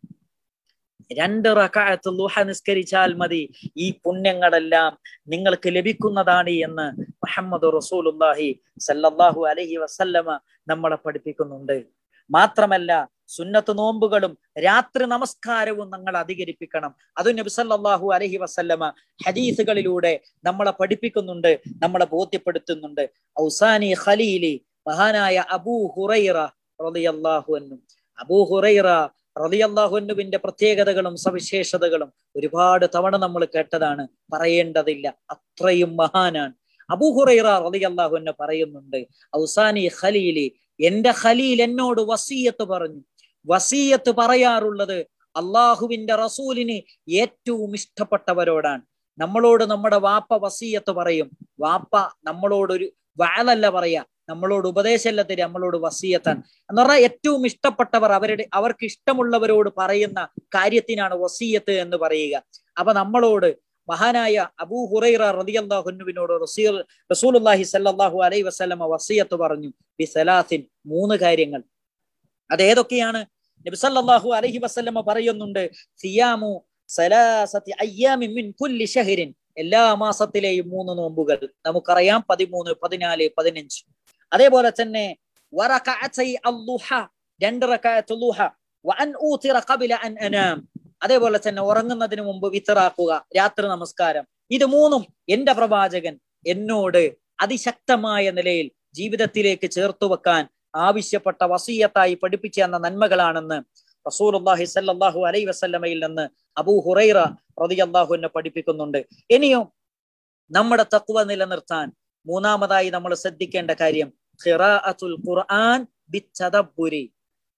2 റക്അത്ത് ദുഹ നിസ്കരിച്ചാൽ മതി. ഈ പുണ്യങ്ങളെല്ലാം നിങ്ങൾക്ക് ലഭിക്കുന്നതാണ് എന്ന് മുഹമ്മദ് റസൂലുള്ളാഹി സല്ലല്ലാഹു അലൈഹി വസല്ലമ നമ്മളെ പഠിപ്പിക്കുന്നുണ്ട്. മാത്രമല്ല, സുന്നത്ത് നോമ്പുകളും രാത്രി നമസ്കാരവും നിങ്ങൾ അധികരിപ്പിക്കണം. അത് നബി സല്ലല്ലാഹു അലൈഹി വസല്ലമ ഹദീസുകളിലൂടെ നമ്മളെ പഠിപ്പിക്കുന്നുണ്ട്, നമ്മളെ ബോധ്യപ്പെടുത്തുന്നുണ്ട്. ഔസാനി ഖലീലി, മഹാനായ അബൂ ഹുറൈറ റളിയല്ലാഹു അൻഹു. അബൂ ഹുറൈറ റളിയല്ലാഹു അൻഹുവിന്റെ പ്രത്യേകതകളും സവിശേഷതകളും ഒരുപാട് തവണ നമ്മൾ കേട്ടതാണ്, പറയേണ്ടതില്ല, അത്രയും മഹാനാണ്. അബൂ ഹുറൈറ റളിയല്ലാഹു അൻഹു പറയുന്നുണ്ട്, ഔസാനി ഖലീലി, എന്റെ ഖലീൽ എന്നോട് വസിയത്ത് പറഞ്ഞു. വസിയത്ത് പറയാറുള്ളത് അള്ളാഹുവിന്റെ റസൂലിന് ഏറ്റവും ഇഷ്ടപ്പെട്ടവരോടാണ്. നമ്മളോട് നമ്മുടെ വാപ്പ വസിയത്ത് പറയും. വാപ്പ നമ്മളോടൊരു വഅലല്ല പറയാ, നമ്മളോട് ഉപദേശമല്ല തരിക, നമ്മളോട് വസിയത്താണ് എന്ന് പറഞ്ഞാൽ ഏറ്റവും ഇഷ്ടപ്പെട്ടവർ അവർക്ക് ഇഷ്ടമുള്ളവരോട് പറയുന്ന കാര്യത്തിനാണ് വസിയത്ത് എന്ന് പറയുക. അപ്പൊ നമ്മളോട് മഹാനായ അബൂ ഹുറൈറ റളിയല്ലാഹു അൻഹുവിനോട് റസൂലുള്ളാഹി സ്വല്ലല്ലാഹു അലൈഹി വസല്ലമ വസിയത്ത് പറഞ്ഞു. ബിസലാസിൻ, 3 കാര്യങ്ങൾ. അതേതൊക്കെയാണ്? നബി സല്ലല്ലാഹു അലൈഹി വസല്ലമ പറയുന്നുണ്ട്, സിയാമു സലാസതി അയ്യാമിൻ മിൻ കുല്ലി ശഹ്റിൻ, എല്ലാ മാസത്തിലെയും 3 നോമ്പുകൾ. നമുക്കറിയാം 13, 14, 15. അതേപോലെ തന്നെ വറകഅതൈ അൽദുഹ, 2 റക്അത്ത് ദുഹ. വഅൻ ഊതിറ ഖബല അൻ അനാം, അതേപോലെ തന്നെ ഉറങ്ങുന്നതിന് മുമ്പ് വിത്തറാക്കുക, രാത്രി നമസ്കാരം. ഇത് 3ഉം എന്റെ പ്രവാചകൻ എന്നോട് അതിശക്തമായ നിലയിൽ ജീവിതത്തിലേക്ക് ചേർത്തു വെക്കാൻ ആവശ്യപ്പെട്ട വസിയത്തായി പഠിപ്പിച്ചു തന്ന നന്മകളാണെന്ന് റസൂലുള്ളാഹി സ്വല്ലല്ലാഹു അലൈഹി വസല്ലമയിൽ നിന്ന് അബൂ ഹുറൈറ റളിയല്ലാഹു അൻഹു പഠിപ്പിക്കുന്നുണ്ട്. ഇനിയും നമ്മുടെ തഖ്വ നിലനിർത്താൻ 3ാമതായി നമ്മൾ ശ്രദ്ധിക്കേണ്ട കാര്യം ഖിറാഅത്തുൽ ഖുർആൻ ബിത്തദബ്ബുരി.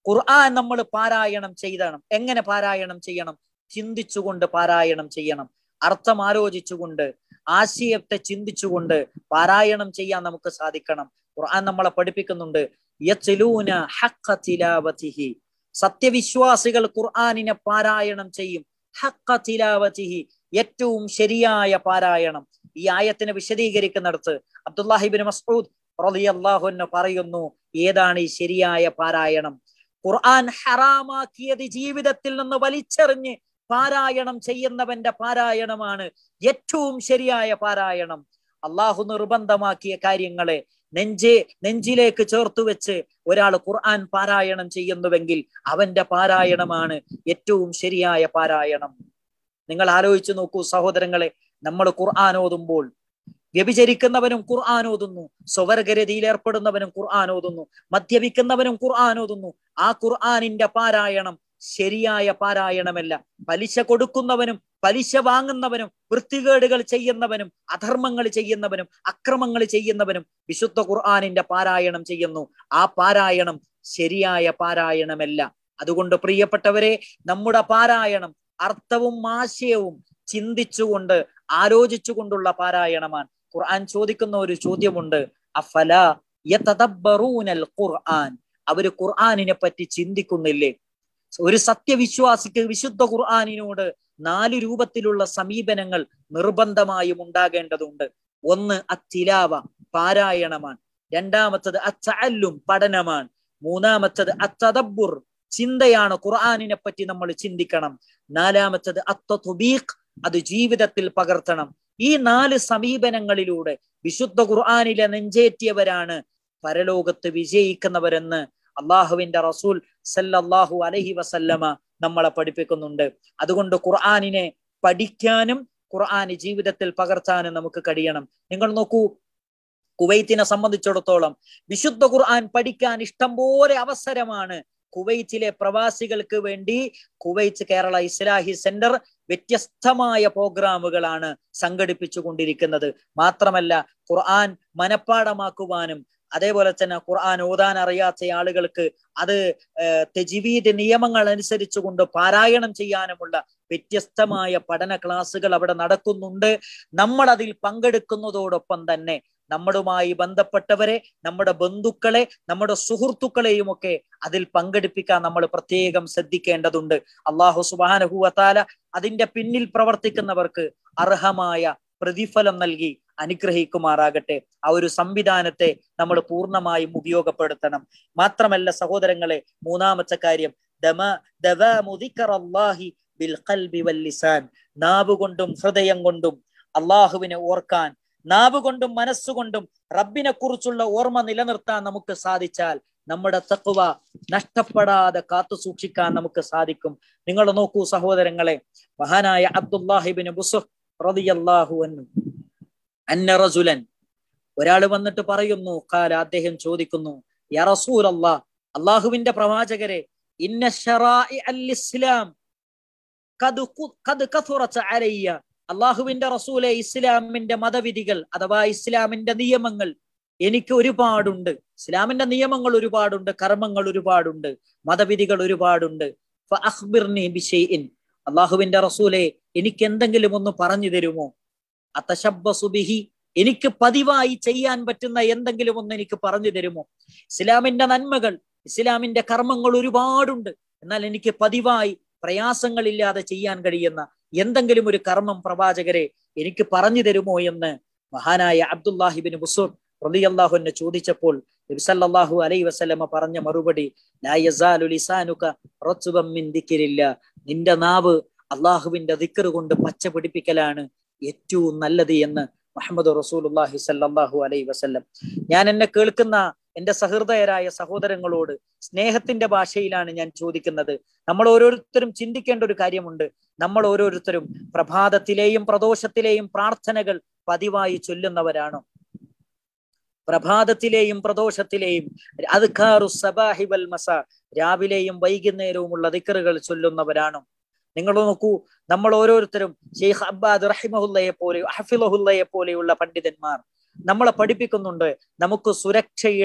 ഖുർആൻ നമ്മൾ പാരായണം ചെയ്യണം. എങ്ങനെ പാരായണം ചെയ്യണം? ചിന്തിച്ചുകൊണ്ട് പാരായണം ചെയ്യണം. അർത്ഥം ആലോചിച്ചുകൊണ്ട്, ആശയത്തെ ചിന്തിച്ചുകൊണ്ട് പാരായണം ചെയ്യാൻ നമുക്ക് സാധിക്കണം. ഖുർആൻ നമ്മളെ പഠിപ്പിക്കുന്നുണ്ട്, യത്ലൂന ഹഖ്ഖ തിലാവതിഹി, സത്യവിശ്വാസികൾ ഖുർആനിനെ പാരായണം ചെയ്യും. ഹഖ്ഖ തിലാവതിഹി, ഏറ്റവും ശരിയായ പാരായണം. ഈ ആയത്തിനെ വിശദീകരിക്കുന്നിടത്ത് അബ്ദുല്ലാഹി ഇബ്നു മസ്ഊദ് റളിയല്ലാഹു അൻഹു പറയുന്നു, ഏതാണ് ഈ ശരിയായ പാരായണം? ഖുർആൻ ഹറാമാക്കിയത് ജീവിതത്തിൽ നിന്ന് വലിച്ചെറിഞ്ഞ് പാരായണം ചെയ്യുന്നവന്റെ പാരായണമാണ് ഏറ്റവും ശരിയായ പാരായണം. അള്ളാഹു നിർബന്ധമാക്കിയ കാര്യങ്ങളെ നെഞ്ചിലേക്ക് ചേർത്തു വെച്ച് ഒരാൾ ഖുർആൻ പാരായണം ചെയ്യുന്നുവെങ്കിൽ അവന്റെ പാരായണമാണ് ഏറ്റവും ശരിയായ പാരായണം. നിങ്ങൾ ആലോചിച്ചു നോക്കൂ സഹോദരങ്ങളെ, നമ്മൾ ഖുർആൻ ഓതുമ്പോൾ വ്യഭിചരിക്കുന്നവനും ഖുർആൻ ഓതുന്നു, സ്വവർഗരതിയിൽ ഏർപ്പെടുന്നവനും ഖുർആൻ ഓതുന്നു, മദ്യപിക്കുന്നവനും ഖുർആൻ ഓതുന്നു. ആ ഖുർആനിന്റെ പാരായണം ശരിയായ പാരായണമല്ല. പലിശ കൊടുക്കുന്നവനും പലിശ വാങ്ങുന്നവനും വൃത്തികേടുകൾ ചെയ്യുന്നവനും അധർമ്മങ്ങൾ ചെയ്യുന്നവനും അക്രമങ്ങൾ ചെയ്യുന്നവനും വിശുദ്ധ ഖുർആനിന്റെ പാരായണം ചെയ്യുന്നു. ആ പാരായണം ശരിയായ പാരായണമല്ല. അതുകൊണ്ട് പ്രിയപ്പെട്ടവരെ, നമ്മുടെ പാരായണം അർത്ഥവും ആശയവും ചിന്തിച്ചുകൊണ്ട് ആലോചിച്ചുകൊണ്ടുള്ള പാരായണമാണ്. ഖുർആൻ ചോദിക്കുന്ന ഒരു ചോദ്യമുണ്ട്, അഫലാ യതദബ്ബറൂനൽ ഖുർആൻ, അവര് ഖുർആനിനെ പറ്റി ചിന്തിക്കുന്നില്ലേ? ഒരു സത്യവിശ്വാസിക്ക് വിശുദ്ധ ഖുർആനിനോട് 4 രൂപത്തിലുള്ള സമീപനങ്ങൾ നിർബന്ധമായും ഉണ്ടാകേണ്ടതുണ്ട്. ഒന്ന് അത്തിലാവ, പാരായണമാണ്. രണ്ടാമത്തത് അത്തഅല്ലും, പഠനമാണ്. മൂന്നാമത്തത് അത്തദബ്ബുർ, ചിന്തയാണ്. ഖുർആനിനെ പറ്റി നമ്മൾ ചിന്തിക്കണം. നാലാമത്തത് അത്തത്ബീഖ്, അത് ജീവിതത്തിൽ പകർത്തണം. ഈ 4 സമീപനങ്ങളിലൂടെ വിശുദ്ധ ഖുർആനിലെ നെഞ്ചേറ്റിയവരാണ് പരലോകത്ത് വിജയിക്കുന്നവരെന്ന് അള്ളാഹുവിന്റെ റസൂൽ സല്ലല്ലാഹു അലൈഹി വസല്ലമ നമ്മളെ പഠിപ്പിക്കുന്നുണ്ട്. അതുകൊണ്ട് ഖുർആനിനെ പഠിക്കാനും ഖുർആന് ജീവിതത്തിൽ പകർത്താനും നമുക്ക് കഴിയണം. നിങ്ങൾ നോക്കൂ, കുവൈത്തിനെ സംബന്ധിച്ചിടത്തോളം വിശുദ്ധ ഖുർആൻ പഠിക്കാൻ ഇഷ്ടം പോലെ അവസരമാണ്. കുവൈത്തിലെ പ്രവാസികൾക്ക് വേണ്ടി കുവൈത്ത് കേരള ഇസ്ലാഹി സെന്റർ വ്യത്യസ്തമായ പ്രോഗ്രാമുകളാണ് സംഘടിപ്പിച്ചു കൊണ്ടിരിക്കുന്നത്. മാത്രമല്ല, ഖുർആൻ മനഃപ്പാഠമാക്കുവാനും അതേപോലെ തന്നെ ഖുർആൻ ഓതാൻ അറിയാത്ത ആളുകൾക്ക് അത് തജ്വീദ് നിയമങ്ങൾ അനുസരിച്ചുകൊണ്ട് പാരായണം ചെയ്യാനുമുള്ള വ്യത്യസ്തമായ പഠന ക്ലാസ്സുകൾ അവിടെ നടക്കുന്നുണ്ട്. നമ്മൾ അതിൽ പങ്കെടുക്കുന്നതോടൊപ്പം തന്നെ നമ്മുമായി ബന്ധപ്പെട്ടവരെ, നമ്മുടെ ബന്ധുക്കളെ, നമ്മുടെ സുഹൃത്തുക്കളെയും ഒക്കെ അതിൽ പങ്കെടുപ്പിക്കാൻ നമ്മൾ പ്രത്യേകം ശ്രദ്ധിക്കേണ്ടതുണ്ട്. അല്ലാഹു സുബ്ഹാനഹു വ തആല അതിന്റെ പിന്നിൽ പ്രവർത്തിക്കുന്നവർക്ക് അർഹമായ പ്രതിഫലം നൽകി അനുഗ്രഹിക്കുമാറാകട്ടെ. ആ ഒരു സംവിധാനത്തെ നമ്മൾ പൂർണ്ണമായും ഉപയോഗപ്പെടുത്തണം. മാത്രമല്ല സഹോദരങ്ങളെ, മൂന്നാമത്തെ കാര്യം ദവാമു ദിക്റല്ലാഹി ബിൽ ഖൽബി വൽ ലിസാൻ, നാവ് കൊണ്ടും ഹൃദയം കൊണ്ടും അള്ളാഹുവിനെ ഓർക്കാൻ, നാവ് കൊണ്ടും മനസ്സുകൊണ്ടും റബ്ബിനെ കുറിച്ചുള്ള ഓർമ്മ നിലനിർത്താൻ നമുക്ക് സാധിച്ചാൽ നമ്മുടെ തഖ്വ നഷ്ടപ്പെടാതെ കാത്തു സൂക്ഷിക്കാൻ നമുക്ക് സാധിക്കും. നിങ്ങൾ നോക്കൂ സഹോദരങ്ങളെ, മഹാനായ അബ്ദുല്ലാഹി ഇബ്നു ബുസ്ർ റളിയല്ലാഹു അൻഹു അന്ന റജുലൻ, ഒരാൾ വന്നിട്ട് പറയുന്നു, ഖാല, അദ്ദേഹം ചോദിക്കുന്നു, യാ റസൂലല്ലാഹ്, അല്ലാഹുവിന്റെ പ്രവാചകരെ, ഇന്ന ശറാഇഅൽ ഇസ്ലാം ഖദ് കഥറത അലയ്യ, അല്ലാഹുവിന്റെ റസൂലെ, ഇസ്ലാമിന്റെ മതവിധികൾ അഥവാ ഇസ്ലാമിന്റെ നിയമങ്ങൾ എനിക്ക് ഒരുപാടുണ്ട്. ഇസ്ലാമിന്റെ നിയമങ്ങൾ ഒരുപാടുണ്ട്, കർമ്മങ്ങൾ ഒരുപാടുണ്ട്, മതവിധികൾ ഒരുപാടുണ്ട്. ഫഅഖ്ബിർനി ബിശൈഇൻ, അല്ലാഹുവിന്റെ റസൂലെ, എനിക്ക് എന്തെങ്കിലും ഒന്ന് പറഞ്ഞു തരുമോ? അതശബ്ബസു ബിഹി, എനിക്ക് പതിവായി ചെയ്യാൻ പറ്റുന്ന എന്തെങ്കിലും ഒന്ന് എനിക്ക് പറഞ്ഞു തരുമോ? ഇസ്ലാമിന്റെ നന്മകൾ, ഇസ്ലാമിന്റെ കർമ്മങ്ങൾ ഒരുപാടുണ്ട്, എന്നാൽ എനിക്ക് പതിവായി പ്രയാസങ്ങളില്ലാതെ ചെയ്യാൻ കഴിയുന്ന എന്തെങ്കിലും ഒരു കർമ്മം പ്രവാചകരെ എനിക്ക് പറഞ്ഞു തരുമോ എന്ന് മഹാനായ അബ്ദുല്ലാഹി ഇബ്നു ബുസ്ർ റളിയല്ലാഹു അൻഹു ചോദിച്ചപ്പോൾ നബി സല്ലല്ലാഹു അലൈഹി വസല്ലമ പറഞ്ഞ മറുപടി, ലാ യസാലു ലിസാനുക റത്ബൻ മിൻ ദിക്രില്ലാ, നിന്റെ നാവ് അള്ളാഹുവിന്റെ ദിക്ർ കൊണ്ട് പച്ച പിടിപ്പിക്കലാണ് ഏറ്റവും നല്ലത് എന്ന് മുഹമ്മദ് റസൂലുള്ളാഹി സ്വല്ലല്ലാഹു അലൈഹി വസല്ലം. ഞാൻ എന്നെ കേൾക്കുന്ന എന്റെ സഹൃദയരായ സഹോദരങ്ങളോട് സ്നേഹത്തിന്റെ ഭാഷയിലാണ് ഞാൻ ചോദിക്കുന്നത്. നമ്മൾ ഓരോരുത്തരും ചിന്തിക്കേണ്ട ഒരു കാര്യമുണ്ട്. നമ്മൾ ഓരോരുത്തരും പ്രഭാതത്തിലെയും പ്രദോഷത്തിലെയും പ്രാർത്ഥനകൾ പതിവായി ചൊല്ലുന്നവരാണോ? പ്രഭാതത്തിലെയും പ്രദോഷത്തിലെയും അദ്കാറു സബാഹി വൽ മസാ, രാവിലെയും വൈകുന്നേരവുമുള്ള ദിക്റുകൾ ചൊല്ലുന്നവരാണോ? നിങ്ങൾ നോക്കൂ, നമ്മൾ ഓരോരുത്തരും ഷെയ്ഖ് അബ്ബാദ് റഹിമഹുല്ലയെ പോലെ ഹഫിളഹുല്ലയെ പോലെയുള്ള പണ്ഡിതന്മാർ നമ്മളെ പഠിപ്പിക്കുന്നുണ്ട്, നമുക്ക് സുരക്ഷയുടെ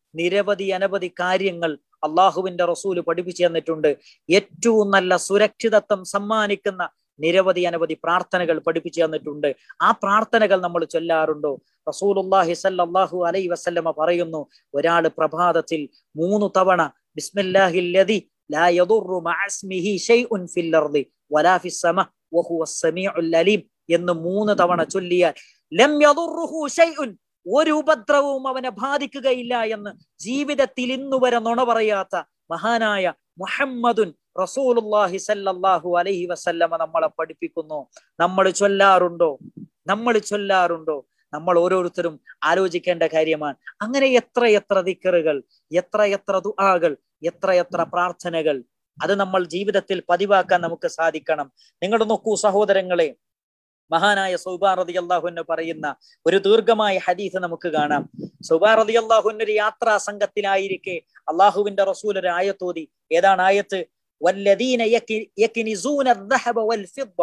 നിരവധി അനവധി കാര്യങ്ങൾ അള്ളാഹുവിന്റെ റസൂല് പഠിപ്പിച്ചു തന്നിട്ടുണ്ട്. ഏറ്റവും നല്ല സുരക്ഷിതത്വം സമ്മാനിക്കുന്ന നിരവധി അനവധി പ്രാർത്ഥനകൾ പഠിപ്പിച്ചു തന്നിട്ടുണ്ട്. ആ പ്രാർത്ഥനകൾ നമ്മൾ ചൊല്ലാറുണ്ടോ? റസൂലുള്ളാഹി സ്വല്ലല്ലാഹു അലൈഹി വസല്ലമ പറയുന്നു, ഒരാള് പ്രഭാതത്തിൽ 3 തവണ ബിസ്മില്ലാഹില്ലദി ലാ യദുറു മഅസ്മിഹി ശൈഉൻ ഫിൽ അർളി വലാ ഫിസ് സമ വഹുവസ് സമീഉൽ അലീം എന്ന് 3 തവണ ചൊല്ലിയാൽ ലം യദുറുഹു ശൈഉൻ, ഒരു ഉപദ്രവവും അവനെ ബാധിക്കുകയില്ല എന്ന് ജീവിതത്തിൽ ഇന്നുവരെ നുണ പറയാത്ത മഹാനായ മുഹമ്മദുൻ റസൂലുള്ളാഹി സ്വല്ലല്ലാഹു അലൈഹി വസല്ലമ നമ്മളെ പഠിപ്പിക്കുന്നു. നമ്മൾ ചൊല്ലാറുണ്ടോ? നമ്മൾ ഓരോരുത്തരും ആലോചിക്കേണ്ട കാര്യമാണ്. അങ്ങനെ എത്ര ദിക്റുകൾ, എത്ര ദുആകൾ, എത്ര പ്രാർത്ഥനകൾ, അത് നമ്മൾ ജീവിതത്തിൽ പതിവാക്കാൻ നമുക്ക് സാധിക്കണം. നിങ്ങൾ നോക്കൂ സഹോദരങ്ങളെ, മഹാനായ സൗബാൻ റളിയല്ലാഹു അൻഹു പറയുന്ന ഒരു ദീർഘമായ ഹദീസ് നമുക്ക് കാണാം. സൗബാൻ റളിയല്ലാഹു അൻഹു ഒരു യാത്രാ സംഘത്തിലായിരിക്കെ അള്ളാഹുവിന്റെ റസൂൽ ഒരു ആയത്ത് ഓതി. ഏതാണ് ആയത്ത്? വല്ലദീന യക്നിസൂന അദ്ദഹബ വൽഫിദ്ദ,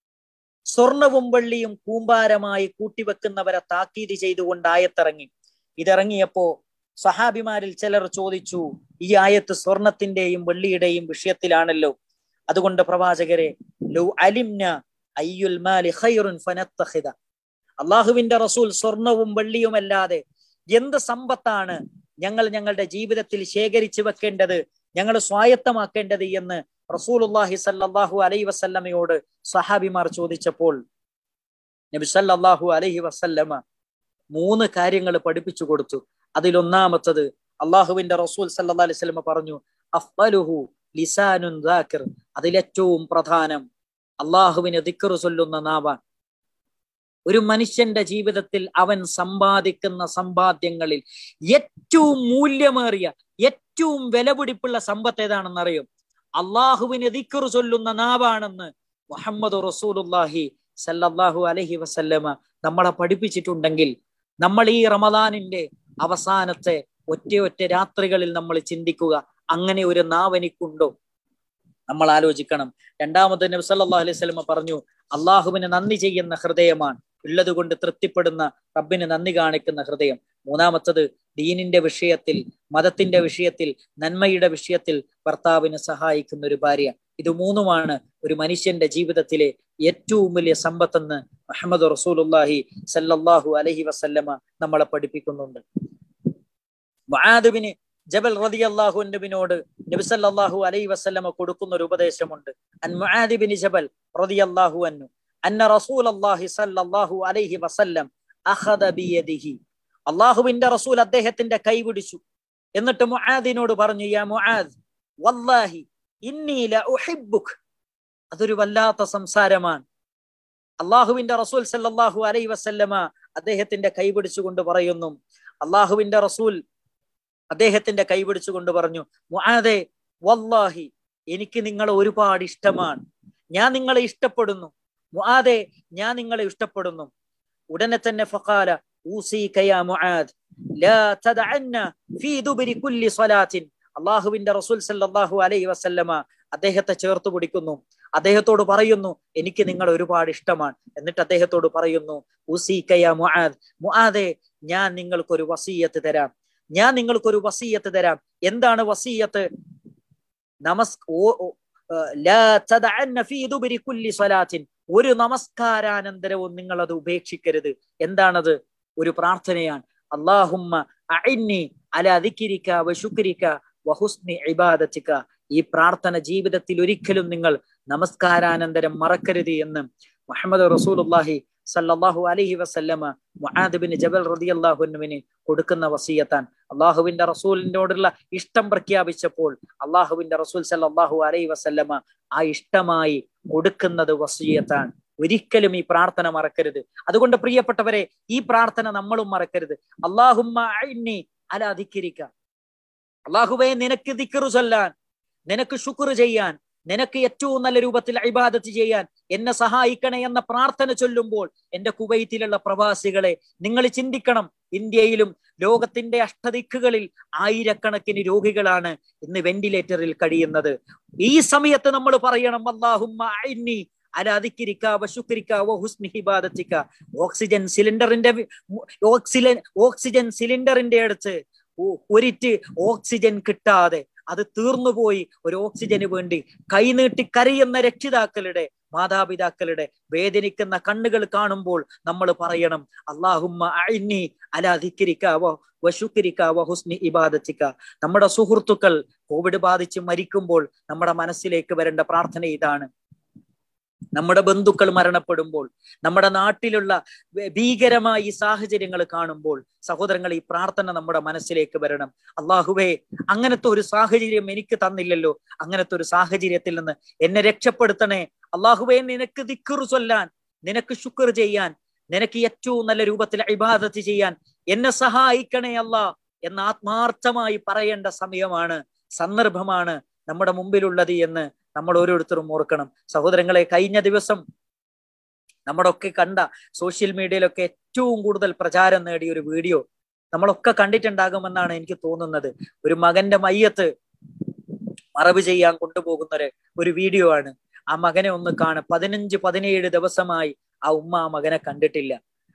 സ്വർണവും വെള്ളിയും കൂമ്പാരമായി കൂട്ടിവെക്കുന്നവരെ താക്കീത് ചെയ്തുകൊണ്ട് ആയത്തിറങ്ങി. ഇതിറങ്ങിയപ്പോ സഹാബിമാരിൽ ചിലർ ചോദിച്ചു, ഈ ആയത്ത് സ്വർണത്തിന്റെയും വെള്ളിയുടെയും വിഷയത്തിലാണല്ലോ, അതുകൊണ്ട് പ്രവാചകരെ ലൗ അലിംന അയ്യുൽ മാലി ഖൈറുൻ ഫനത്തഖിദ, അള്ളാഹുവിന്റെ റസൂൽ സ്വർണവും വെള്ളിയുമല്ലാതെ എന്ത് സമ്പത്താണ് ഞങ്ങളുടെ ജീവിതത്തിൽ ശേഖരിച്ചു വെക്കേണ്ടത്, ഞങ്ങൾ സ്വായത്തമാക്കേണ്ടത് എന്ന് റസൂലുള്ളാഹി സ്വല്ലല്ലാഹു അലൈഹി വസല്ലമയോട് സഹാബിമാർ ചോദിച്ചപ്പോൾ നബി സല്ലല്ലാഹു അലൈഹി വസല്ലമ 3 കാര്യങ്ങൾ പഠിപ്പിച്ചു കൊടുത്തു. അതിലൊന്നാമത്തത് അള്ളാഹുവിന്റെ റസൂൽ സല്ലല്ലാഹു അലൈഹി വസല്ലമ പറഞ്ഞു, അഫ്ളലുഹു ലിസാനുൻ ദാകിർ, അതിലേറ്റവും പ്രധാനം അള്ളാഹുവിനെ ദിക്ർ ചൊല്ലുന്ന നാവാൻ. ഒരു മനുഷ്യന്റെ ജീവിതത്തിൽ അവൻ സമ്പാദിക്കുന്ന സമ്പാദ്യങ്ങളിൽ ഏറ്റവും മൂല്യമേറിയ, ഏറ്റവും വിലപിടിപ്പുള്ള സമ്പത്ത് ഏതാണെന്നറിയും? അള്ളാഹുവിനെ ദിക്ർ ചൊല്ലുന്ന നാവാണെന്ന് മുഹമ്മദ് റസൂലുള്ളാഹി സല്ലല്ലാഹു അലൈഹി വസല്ലമ നമ്മളെ പഠിപ്പിച്ചിട്ടുണ്ടെങ്കിൽ, നമ്മൾ ഈ റമദാനിന്റെ അവസാനത്തെ ഒറ്റ രാത്രികളിൽ നമ്മൾ ചിന്തിക്കുക, അങ്ങനെ ഒരു നാവ് എനിക്കുണ്ടോ? നമ്മൾ ആലോചിക്കണം. രണ്ടാമത് നബി സല്ലല്ലാഹു അലൈഹി വസല്ലമ പറഞ്ഞു, അള്ളാഹുവിന് നന്ദി ചെയ്യുന്ന ഹൃദയമാണ്, ഉള്ളത് കൊണ്ട് തൃപ്തിപ്പെടുന്ന റബ്ബിന് നന്ദി കാണിക്കുന്ന ഹൃദയം. മൂന്നാമത്തത് ദീനിന്റെ വിഷയത്തിൽ, മതത്തിന്റെ വിഷയത്തിൽ, നന്മയുടെ വിഷയത്തിൽ ഭർത്താവിനെ സഹായിക്കുന്ന ഒരു ഭാര്യ. ഇത് 3മാണ് ഒരു മനുഷ്യന്റെ ജീവിതത്തിലെ ഏറ്റവും വലിയ സമ്പത്തെന്ന് മുഹമ്മദ് റസൂലുള്ളാഹി സല്ലല്ലാഹു അലൈഹി വസല്ലമ നമ്മളെ പഠിപ്പിക്കുന്നുണ്ട്. മുആദ് ബിൻ ജബൽ റളിയല്ലാഹു അൻഹുവിനോട് നബി സല്ലല്ലാഹു അലൈഹി വസല്ലമ കൊടുക്കുന്ന ഒരു ഉപദേശമുണ്ട്. അൻ മുആദ് ബിൻ ജബൽ റളിയല്ലാഹു അൻഹു അന്ന റസൂലുള്ളാഹി സല്ലല്ലാഹു അലൈഹി വസല്ലം അഖദ ബിയദിഹി, അല്ലാഹുവിന്റെ റസൂൽ അദ്ദേഹത്തിന്റെ കൈ പിടിച്ചു. എന്നിട്ട് മുആദിനോട് പറഞ്ഞു, യാ മുആദ് വല്ലാഹി ഇന്നി ലഉഹിബ്ബുക. അതൊരു വല്ലാത്ത സംസാരമാണ്. അല്ലാഹുവിന്റെ റസൂൽ സല്ലല്ലാഹു അലൈഹി വസല്ലമ അദ്ദേഹത്തിന്റെ കൈ പിടിച്ചുകൊണ്ട് പറയുന്നു, അല്ലാഹുവിന്റെ റസൂൽ അദ്ദേഹത്തിന്റെ കൈ പിടിച്ചുകൊണ്ട് പറഞ്ഞു, മുആദേ വല്ലാഹി എനിക്ക് നിങ്ങളെ ഒരുപാട് ഇഷ്ടമാണ്, ഞാൻ നിങ്ങളെ ഇഷ്ടപ്പെടുന്നു. മുആദേ ഞാൻ നിങ്ങളെ ഇഷ്ടപ്പെടുന്നു. ഉടനെ തന്നെ ഫഖാല ഊസീക യാ മുആദ് ലാ തദഅന്ന ഫീ ദുബരി കുല്ലി സ്വലാത്തിൻ. അല്ലാഹുവിന്റെ റസൂൽ സല്ലല്ലാഹു അലൈഹി വസല്ലമ അദ്ദേഹത്തെ ചേർത്ത് പിടിക്കുന്നു. അദ്ദേഹത്തോട് പറയുന്നു, എനിക്ക് നിങ്ങൾ ഒരുപാട് ഇഷ്ടമാണ്. എന്നിട്ട് അദ്ദേഹത്തോട് പറയുന്നു, ഊസീക യാ മുആദ്, മുആദേ ഞാൻ നിങ്ങൾക്കൊരു വസിയ്യത്ത് തരാം, ഞാൻ നിങ്ങൾക്കൊരു വസിയ്യത്ത് തരാം. എന്താണ് വസിയ്യത്ത്? ലാ തദഅന്ന ഫീ ദുബരി കുല്ലി സ്വലാത്തിൻ, ഒരു നമസ്കാരാനന്തരവും നിങ്ങൾ അത് ഉപേക്ഷിക്കരുത്. എന്താണത്? ഒരു പ്രാർത്ഥനയാണ്. അല്ലാഹുമ്മ അഇന്നി അലാ ദിക്രിക വശുക്രിക വഹുസ്നി ഇബാദതിക. ഈ പ്രാർത്ഥന ജീവിതത്തിൽ ഒരിക്കലും നിങ്ങൾ നമസ്കാരാനന്തരം മറക്കരുത് എന്ന് മുഹമ്മദ് റസൂലുള്ളാഹി സല്ലല്ലാഹു അലൈഹി വസല്ലമ മുആദ് ബിൻ ജബൽ റളിയല്ലാഹു അൻഹുവിന് കൊടുക്കുന്ന വസിയത്താൻ. അള്ളാഹുവിന്റെ റസൂലിനോടുള്ള ഇഷ്ടം പ്രഖ്യാപിച്ചപ്പോൾ അള്ളാഹുവിന്റെ റസൂൽ സല്ലല്ലാഹു അലൈഹി വസല്ലമ ആ ഇഷ്ടമായി കൊടുക്കുന്നത് വസിയത്താണ്. ഒരിക്കലും ഈ പ്രാർത്ഥന മറക്കരുത്. അതുകൊണ്ട് പ്രിയപ്പെട്ടവരെ, ഈ പ്രാർത്ഥന നമ്മളും മറക്കരുത്. അല്ലാഹുമ്മ അഇന്നി അലാ ദിക്രിക, അല്ലാഹുവേ നിനക്ക് ദിക്ർ ചൊല്ലാൻ, നിനക്ക് ശുക്ർ ചെയ്യാൻ, നിനക്ക് ഏറ്റവും നല്ല രൂപത്തിൽ ഇബാദത്ത് ചെയ്യാൻ എന്നെ സഹായിക്കണേ എന്ന പ്രാർത്ഥന ചൊല്ലുമ്പോൾ എന്റെ കുവൈത്തിലുള്ള പ്രവാസികളെ നിങ്ങൾ ചിന്തിക്കണം. ഇന്ത്യയിലും ലോകത്തിന്റെ അഷ്ടദിക്കുകളിൽ ആയിരക്കണക്കിന് രോഗികളാണ് ഇന്ന് വെന്റിലേറ്ററിൽ കഴിയുന്നത്. ഈ സമയത്ത് നമ്മൾ പറയണം, അല്ലാഹുമ്മ അഇന്നി അലാ ദിക്രിക വശുക്രിക വഹുസ്നി ഇബാദതിക. ഓക്സിജൻ സിലിണ്ടറിന്റെ അടുത്ത് ഒരിറ്റ് ഓക്സിജൻ കിട്ടാതെ അത് തീർന്നുപോയി ഒരു ഓക്സിജന് വേണ്ടി കൈനീട്ടി കരയുന്ന രക്ഷിതാക്കളുടെ മാതാപിതാക്കളുടെ വേദനിക്കുന്ന കണ്ണുകൾ കാണുമ്പോൾ നമ്മൾ പറയണം, അല്ലാഹുമ്മ അഇന്നി അലാ ദിക്രിക വശുക്രിക വഹുസ്നി ഇബാദതിക. നമ്മുടെ സുഹൃത്തുക്കൾ കോവിഡ് ബാധിച്ച് മരിക്കുമ്പോൾ നമ്മുടെ മനസ്സിലേക്ക് വരേണ്ട പ്രാർത്ഥന ഇതാണ്. നമ്മുടെ ബന്ധുക്കൾ മരണപ്പെടുമ്പോൾ, നമ്മുടെ നാട്ടിലുള്ള ഭീകരമായ ഈ സാഹചര്യങ്ങൾ കാണുമ്പോൾ സഹോദരങ്ങൾ, ഈ പ്രാർത്ഥന നമ്മുടെ മനസ്സിലേക്ക് വരണം. അള്ളാഹുവേ, അങ്ങനത്തെ ഒരു സാഹചര്യം എനിക്ക് തന്നില്ലല്ലോ, അങ്ങനത്തെ ഒരു സാഹചര്യത്തിൽ നിന്ന് എന്നെ രക്ഷപ്പെടുത്തണേ. അള്ളാഹുവേ, നിനക്ക് ദിക്ർ ചൊല്ലാൻ, നിനക്ക് ശുക്ർ ചെയ്യാൻ, നിനക്ക് ഏറ്റവും നല്ല രൂപത്തിൽ ഇബാദത്ത് ചെയ്യാൻ എന്നെ സഹായിക്കണേ അല്ലാ എന്ന് ആത്മാർത്ഥമായി പറയേണ്ട സമയമാണ്, സന്ദർഭമാണ് നമ്മുടെ മുമ്പിലുള്ളത് എന്ന് നമ്മൾ ഓരോരുത്തരും ഓർക്കണം. സഹോദരങ്ങളെ, കഴിഞ്ഞ ദിവസം നമ്മളൊക്കെ കണ്ട സോഷ്യൽ മീഡിയയിലൊക്കെ ഏറ്റവും കൂടുതൽ പ്രചാരം നേടിയ ഒരു വീഡിയോ നമ്മളൊക്കെ കണ്ടിട്ടുണ്ടാകുമെന്നാണ് എനിക്ക് തോന്നുന്നത്. ഒരു മകന്റെ മയ്യത്ത് മറവ് ചെയ്യാൻ കൊണ്ടുപോകുന്ന ഒരു വീഡിയോ ആണ്. ആ മകനെ ഒന്ന് 15-17 ദിവസമായി ആ ഉമ്മ ആ മകനെ കണ്ടിട്ടില്ല.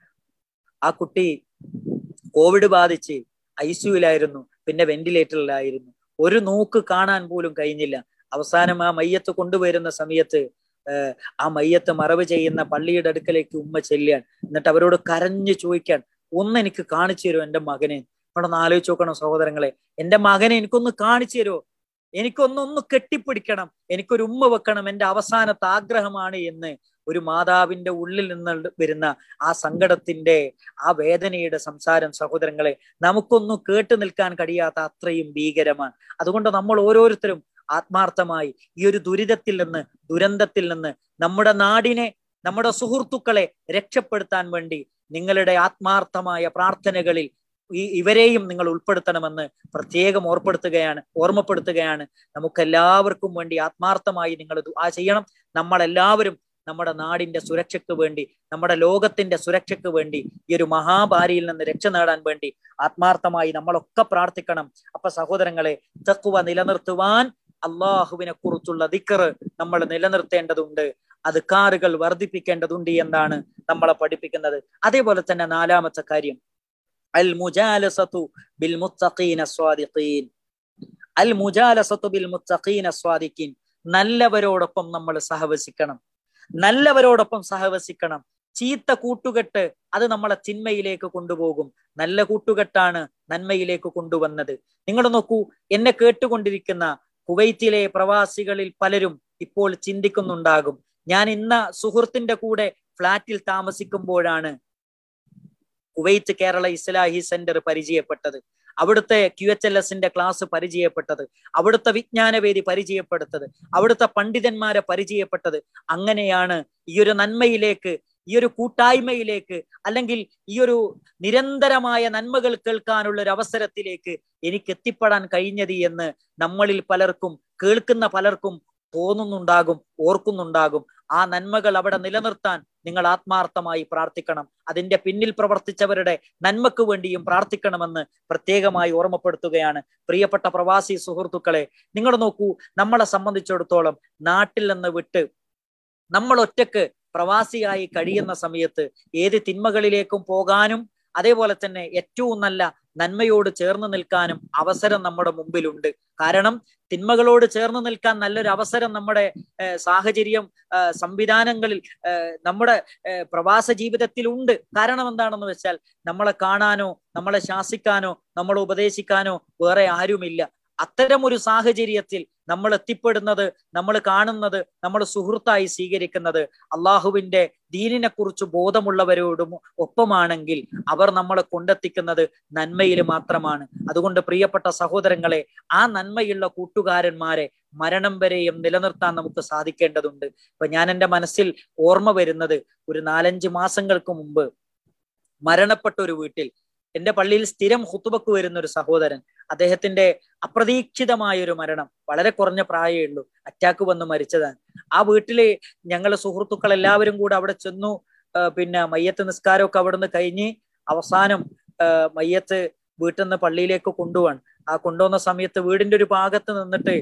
ആ കുട്ടി കോവിഡ് ബാധിച്ച് ICUവിലായിരുന്നു, പിന്നെ വെന്റിലേറ്ററിലായിരുന്നു. ഒരു നോക്ക് കാണാൻ പോലും കഴിഞ്ഞില്ല. അവസാനം ആ മയ്യത്ത് കൊണ്ടുവരുന്ന സമയത്ത് ആ മയ്യത്ത് മറവ് ചെയ്യുന്ന പള്ളിയുടെ അടുക്കലേക്ക് ഉമ്മ ചെല്ലുകയാണ്. എന്നിട്ട് അവരോട് കരഞ്ഞു ചോദിക്കാൻ, എനിക്ക് കാണിച്ചു തരുമോ എന്റെ മകനെ? ഇവിടെ ഒന്ന് ആലോചിച്ച് നോക്കണം സഹോദരങ്ങളെ, എന്റെ മകനെ എനിക്കൊന്ന് കാണിച്ചു തരുമോ, എനിക്കൊന്ന് കെട്ടിപ്പിടിക്കണം, എനിക്കൊരു ഉമ്മ വെക്കണം, എന്റെ അവസാനത്തെ ആഗ്രഹമാണ് എന്ന് ഒരു മാതാവിന്റെ ഉള്ളിൽ നിന്ന് വരുന്ന ആ സങ്കടത്തിന്റെ, ആ വേദനയുടെ സംസാരം സഹോദരങ്ങളെ, നമുക്കൊന്നും കേട്ടു നിൽക്കാൻ കഴിയാത്ത അത്രയും ഭീകരമാണ്. അതുകൊണ്ട് നമ്മൾ ഓരോരുത്തരും ആത്മാർത്ഥമായി ഈ ഒരു ദുരിതത്തിൽ നിന്ന്, ദുരന്തത്തിൽ നിന്ന് നമ്മുടെ നാടിനെ, നമ്മുടെ സുഹൃത്തുക്കളെ രക്ഷപ്പെടുത്താൻ വേണ്ടി നിങ്ങളുടെ ആത്മാർത്ഥമായ പ്രാർത്ഥനകളിൽ ഇവരെയും നിങ്ങൾ ഉൾപ്പെടുത്തണമെന്ന് പ്രത്യേകം ഓർമ്മപ്പെടുത്തുകയാണ്. നമുക്കെല്ലാവർക്കും വേണ്ടി ആത്മാർത്ഥമായി നിങ്ങൾ ദുആ ചെയ്യണം. നമ്മളെല്ലാവരും നമ്മുടെ നാടിന്റെ സുരക്ഷയ്ക്ക് വേണ്ടി, നമ്മുടെ ലോകത്തിന്റെ സുരക്ഷയ്ക്ക് വേണ്ടി, ഈ ഒരു മഹാമാരിയിൽ നിന്ന് രക്ഷ നേടാൻ വേണ്ടി ആത്മാർത്ഥമായി നമ്മളൊക്കെ പ്രാർത്ഥിക്കണം. അപ്പൊ സഹോദരങ്ങളെ, തഖ്വ നിലനിർത്തുവാൻ അള്ളാഹുവിനെ കുറിച്ചുള്ള ദിക്ർ നമ്മൾ നിലനിർത്തേണ്ടതുണ്ട്, അദ്കാറുകൾ വർദ്ധിപ്പിക്കേണ്ടതുണ്ട് എന്നാണ് നമ്മളെ പഠിപ്പിക്കുന്നത്. അതേപോലെ തന്നെ 4ാമത്തെ കാര്യം, അൽ മുജാലസതു ബിൽ മുത്തഖീന സ്വാദിഖീൻ. അൽ മുജാലസതു ബിൽ മുത്തഖീന സ്വാദിഖീൻ. നല്ലവരോടൊപ്പം നമ്മൾ സഹവസിക്കണം, നല്ലവരോടൊപ്പം സഹവസിക്കണം. ചീത്ത കൂട്ടുകെട്ട് അത് നമ്മളെ തിന്മയിലേക്ക് കൊണ്ടുപോകും. നല്ല കൂട്ടുകെട്ടാണ് നന്മയിലേക്ക് കൊണ്ടുവന്നത്. നിങ്ങൾ നോക്കൂ, എന്നെ കേട്ടുകൊണ്ടിരിക്കുന്ന കുവൈത്തിലെ പ്രവാസികളിൽ പലരും ഇപ്പോൾ ചിന്തിക്കുന്നുണ്ടാകും, ഞാൻ ഇന്ന സുഹൃത്തിന്റെ കൂടെ ഫ്ലാറ്റിൽ താമസിക്കുമ്പോഴാണ് കുവൈത്ത് കേരള ഇസ്ലാഹി സെന്റർ പരിചയപ്പെട്ടത്, അവിടുത്തെ QHLSന്റെ ക്ലാസ് പരിചയപ്പെട്ടത്, അവിടുത്തെ വിജ്ഞാനവേദി പരിചയപ്പെടുത്തത്, അവിടുത്തെ പണ്ഡിതന്മാരെ പരിചയപ്പെട്ടത്. അങ്ങനെയാണ് ഈ ഒരു നന്മയിലേക്ക്, ഈ ഒരു കൂട്ടായ്മയിലേക്ക്, അല്ലെങ്കിൽ ഈ ഒരു നിരന്തരമായ നന്മകൾ കേൾക്കാനുള്ള ഒരു അവസരത്തിലേക്ക് എനിക്ക് എത്തിപ്പെടാൻ കഴിഞ്ഞത് എന്ന് നമ്മളിൽ പലർക്കും, കേൾക്കുന്ന പലർക്കും തോന്നുന്നുണ്ടാകും, ഓർക്കുന്നുണ്ടാകും. ആ നന്മകൾ അവിടെ നിലനിർത്താൻ നിങ്ങൾ ആത്മാർത്ഥമായി പ്രാർത്ഥിക്കണം. അതിന്റെ പിന്നിൽ പ്രവർത്തിച്ചവരുടെ നന്മക്ക് വേണ്ടിയും പ്രാർത്ഥിക്കണമെന്ന് പ്രത്യേകമായി ഓർമ്മപ്പെടുത്തുകയാണ്. പ്രിയപ്പെട്ട പ്രവാസി സുഹൃത്തുക്കളെ, നിങ്ങൾ നോക്കൂ, നമ്മളെ സംബന്ധിച്ചിടത്തോളം നാട്ടിൽ നിന്ന് വിട്ട് നമ്മൾ ഒറ്റക്ക് പ്രവാസിയായി കഴിയുന്ന സമയത്ത് ഏത് തിന്മകളിലേക്കും പോകാനും അതേപോലെ തന്നെ ഏറ്റവും നല്ല നന്മയോട് ചേർന്ന് നിൽക്കാനും അവസരം നമ്മുടെ മുമ്പിലുണ്ട്. കാരണം തിന്മകളോട് ചേർന്ന് നിൽക്കാൻ നല്ലൊരു അവസരം നമ്മുടെ സാഹചര്യം, സംവിധാനങ്ങളിൽ, നമ്മുടെ പ്രവാസ ജീവിതത്തിൽ ഉണ്ട്. കാരണം എന്താണെന്ന് വെച്ചാൽ, നമ്മളെ കാണാനോ നമ്മളെ ശാസിക്കാനോ നമ്മളെ ഉപദേശിക്കാനോ വേറെ ആരുമില്ല. അത്തരം ഒരു സാഹചര്യത്തിൽ നമ്മൾ എത്തിപ്പെടുന്നത്, നമ്മൾ കാണുന്നത്, നമ്മൾ സുഹൃത്തായി സ്വീകരിക്കുന്നത് അള്ളാഹുവിന്റെ ദീനിനെ കുറിച്ച് ബോധമുള്ളവരോടും ഒപ്പമാണെങ്കിൽ അവർ നമ്മളെ കൊണ്ടെത്തിക്കുന്നത് നന്മയിൽ മാത്രമാണ്. അതുകൊണ്ട് പ്രിയപ്പെട്ട സഹോദരങ്ങളെ, ആ നന്മയുള്ള കൂട്ടുകാരന്മാരെ മരണം വരെയും നിലനിർത്താൻ നമുക്ക് സാധിക്കേണ്ടതുണ്ട്. ഇപ്പൊ ഞാൻ എൻ്റെ മനസ്സിൽ ഓർമ്മ വരുന്നത്, ഒരു 4-5 മാസങ്ങൾക്ക് മുമ്പ് മരണപ്പെട്ട ഒരു വീട്ടിൽ, എന്റെ പള്ളിയിൽ സ്ഥിരം ഖുതുബക്ക് വരുന്ന ഒരു സഹോദരൻ, അദ്ദേഹത്തിന്റെ അപ്രതീക്ഷിതമായ ഒരു മരണം, വളരെ കുറഞ്ഞ പ്രായമേ ഉള്ളൂ, അറ്റാക്ക് വന്ന് മരിച്ചതാണ്. ആ വീട്ടില് ഞങ്ങളെ സുഹൃത്തുക്കൾ എല്ലാവരും കൂടെ അവിടെ ചെന്നു. പിന്നെ മയ്യത്ത് നിസ്കാരമൊക്കെ അവിടുന്ന് കഴിഞ്ഞ് അവസാനം മയ്യത്ത് വീട്ടിൽ നിന്ന് പള്ളിയിലേക്ക് കൊണ്ടുപോവാൻ. ആ കൊണ്ടുവന്ന സമയത്ത് വീടിന്റെ ഒരു ഭാഗത്ത് നിന്നിട്ട്